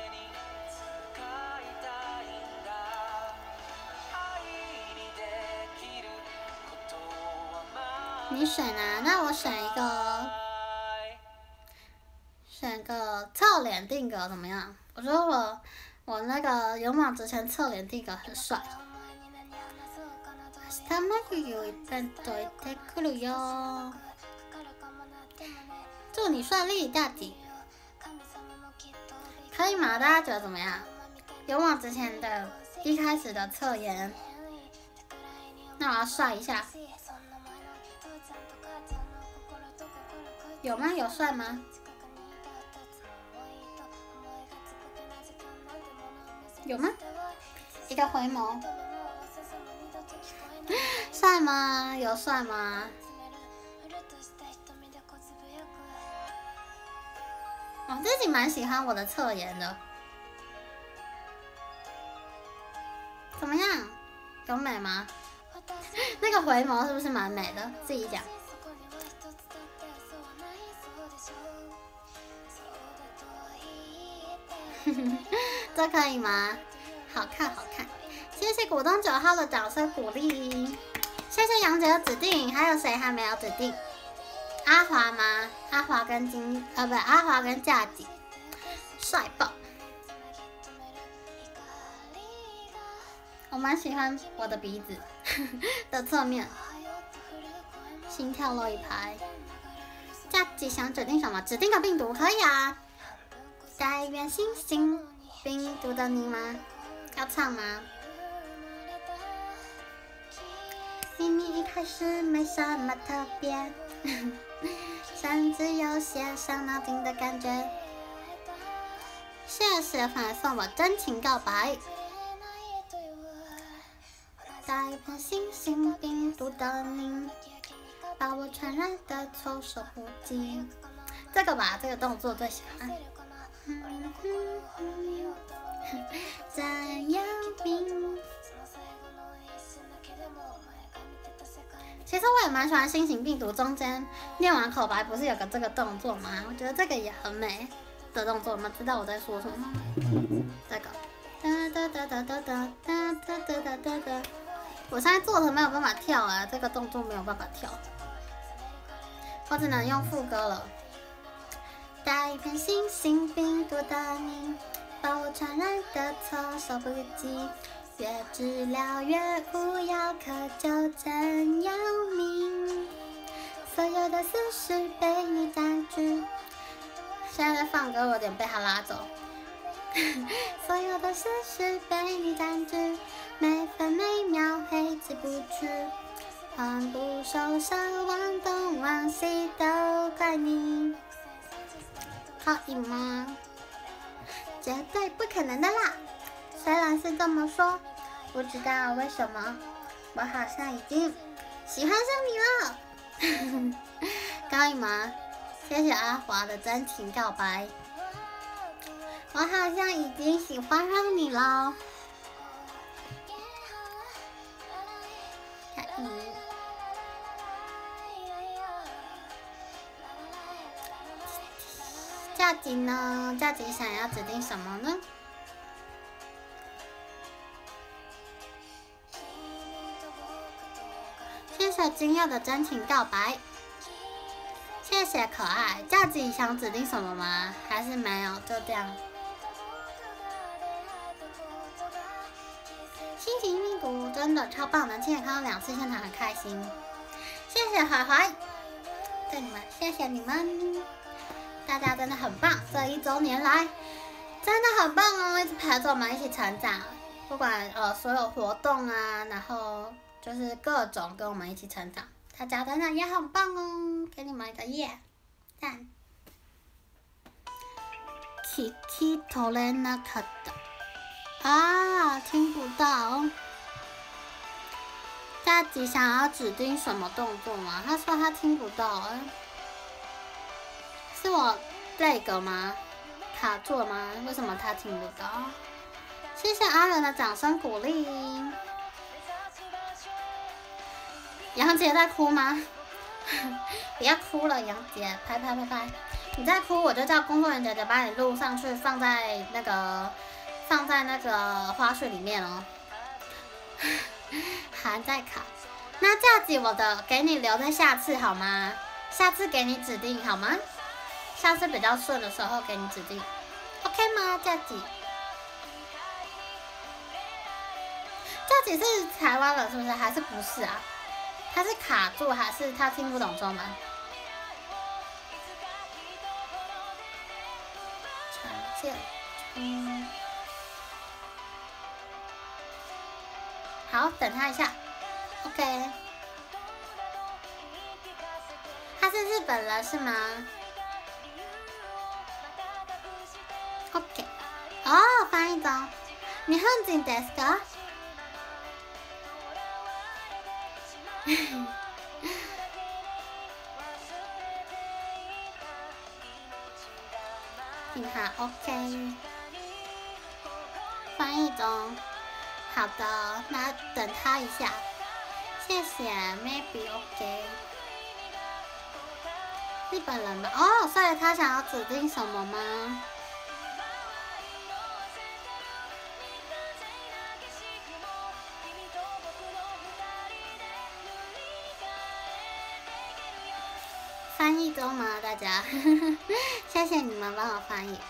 你选啊？那我选一个，选个侧脸定格怎么样？我觉得我我那个勇往直前侧脸定格很帅。明日も良いイベント行ってくるよ。祝你顺利，大吉。可以吗？大家觉得怎么样？勇往直前的一开始的侧颜，那我要帅一下。有吗？有帅吗？有吗？一个回眸，帅吗？有帅吗？我自己蛮喜欢我的侧颜的，怎么样？有美吗？那个回眸是不是蛮美的？自己讲。这可以吗？好看，好看。谢谢股东九号的掌声鼓励，谢谢杨姐的指定，还有谁还没有指定？阿华吗？阿华跟金，呃，不，阿华跟嫁吉，帅爆！我蛮喜欢我的鼻子的侧面，心跳漏一拍。嫁吉想指定什么？指定个病毒可以啊。带远星星，病毒的你吗？要唱吗？明明一开始没什么特别，甚至有些伤脑筋的感觉。谢谢粉送我真情告白。带一片星星，病毒的你，把我传染的措手不及。这个吧，这个动作最喜欢。怎样病？其实我也蛮喜欢新型病毒中间念完口白不是有个这个动作吗？我觉得这个也很美的动作，你们知道我在说什么吗？这个哒哒哒哒哒哒哒哒哒哒哒，我现在做的没有办法跳啊，这个动作没有办法跳，我只能用副歌了。带一片星星，病毒的你，把我传染的措手不及。越治疗越无药可救，怎要命？所有的思绪被你占据。现在在放歌，我有点被他拉走。所有的思绪被你占据，每分每秒挥之不去。 魂不守舍，往东往西都怪你，可以吗？绝对不可能的啦！虽然是这么说，不知道为什么，我好像已经喜欢上你了，可以吗？谢谢阿华的真情告白，我好像已经喜欢上你了，可以。佳吉呢？佳吉想要指定什么呢？谢谢金耀的真情告白，谢谢可爱。佳吉想指定什么吗？还是没有？就这样。心情密度真的超棒，能亲眼看到两次现场很开心。谢谢怀怀，对你们，谢谢你们。大家真的很棒，这一周年来真的很棒哦，一直陪着我们一起成长，不管呃所有活动啊，然后就是各种跟我们一起成长，大家真的也很棒哦，给你们一个耶赞。Kiki Torena Kata 啊，听不到。大吉想要指定什么动作吗？他说他听不到哎、欸。是我这个吗？卡住了吗？为什么他听不到？谢谢阿仁的掌声鼓励。杨姐在哭吗？不要哭了，杨姐，拍拍拍拍！你再哭，我就叫工作人员姐姐把你录上去，放在那个放在那个花絮里面哦。还在卡，那这样子我的给你留在下次好吗？下次给你指定好吗？下次比较顺的时候给你指定 ，OK 吗？佳吉，佳吉是台湾人是不是？还是不是啊？他是卡住还是他听不懂中文？常见，嗯，好，等他一下 ，OK。他是日本人是吗？OK， 哦，翻译中，日本人ですか？听好 ，OK， 翻译中，好的，那等他一下，谢谢 ，Maybe OK。日本人吧，哦，所以他想要指定什么吗？翻译中吗？大家，谢谢你们帮我翻译。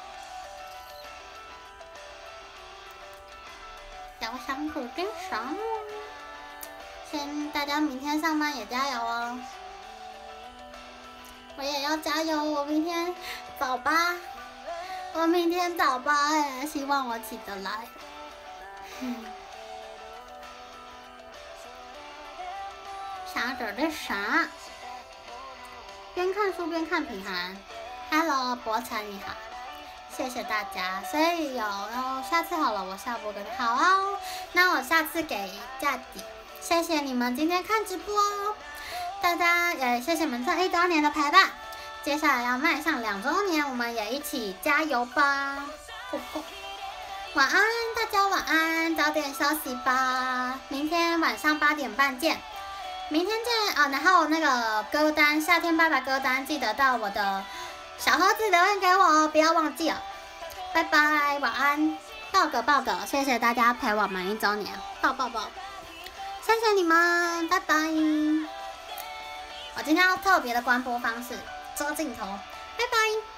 要想苦跟上，先大家明天上班也加油哦。我也要加油，我明天早八，我明天早八哎，希望我起得来。嗯，想着的啥？边看书边看品涵。Hello， 博才你好，谢谢大家。所以有，然后下次好了，我下播跟好哦。那我下次给价底，谢谢你们今天看直播哦。大家也谢谢你们这一周年的陪伴，接下来要迈向两周年，我们也一起加油吧！晚安，大家晚安，早点休息吧，明天晚上八点半见，明天见啊！然后那个歌单，夏天爸爸歌单，记得到我的小盒子留言给我哦，不要忘记了。拜拜，晚安，抱个抱个，谢谢大家陪我们一周年，抱抱抱，谢谢你们，拜拜。我今天要特别的关播方式，遮镜头，拜拜。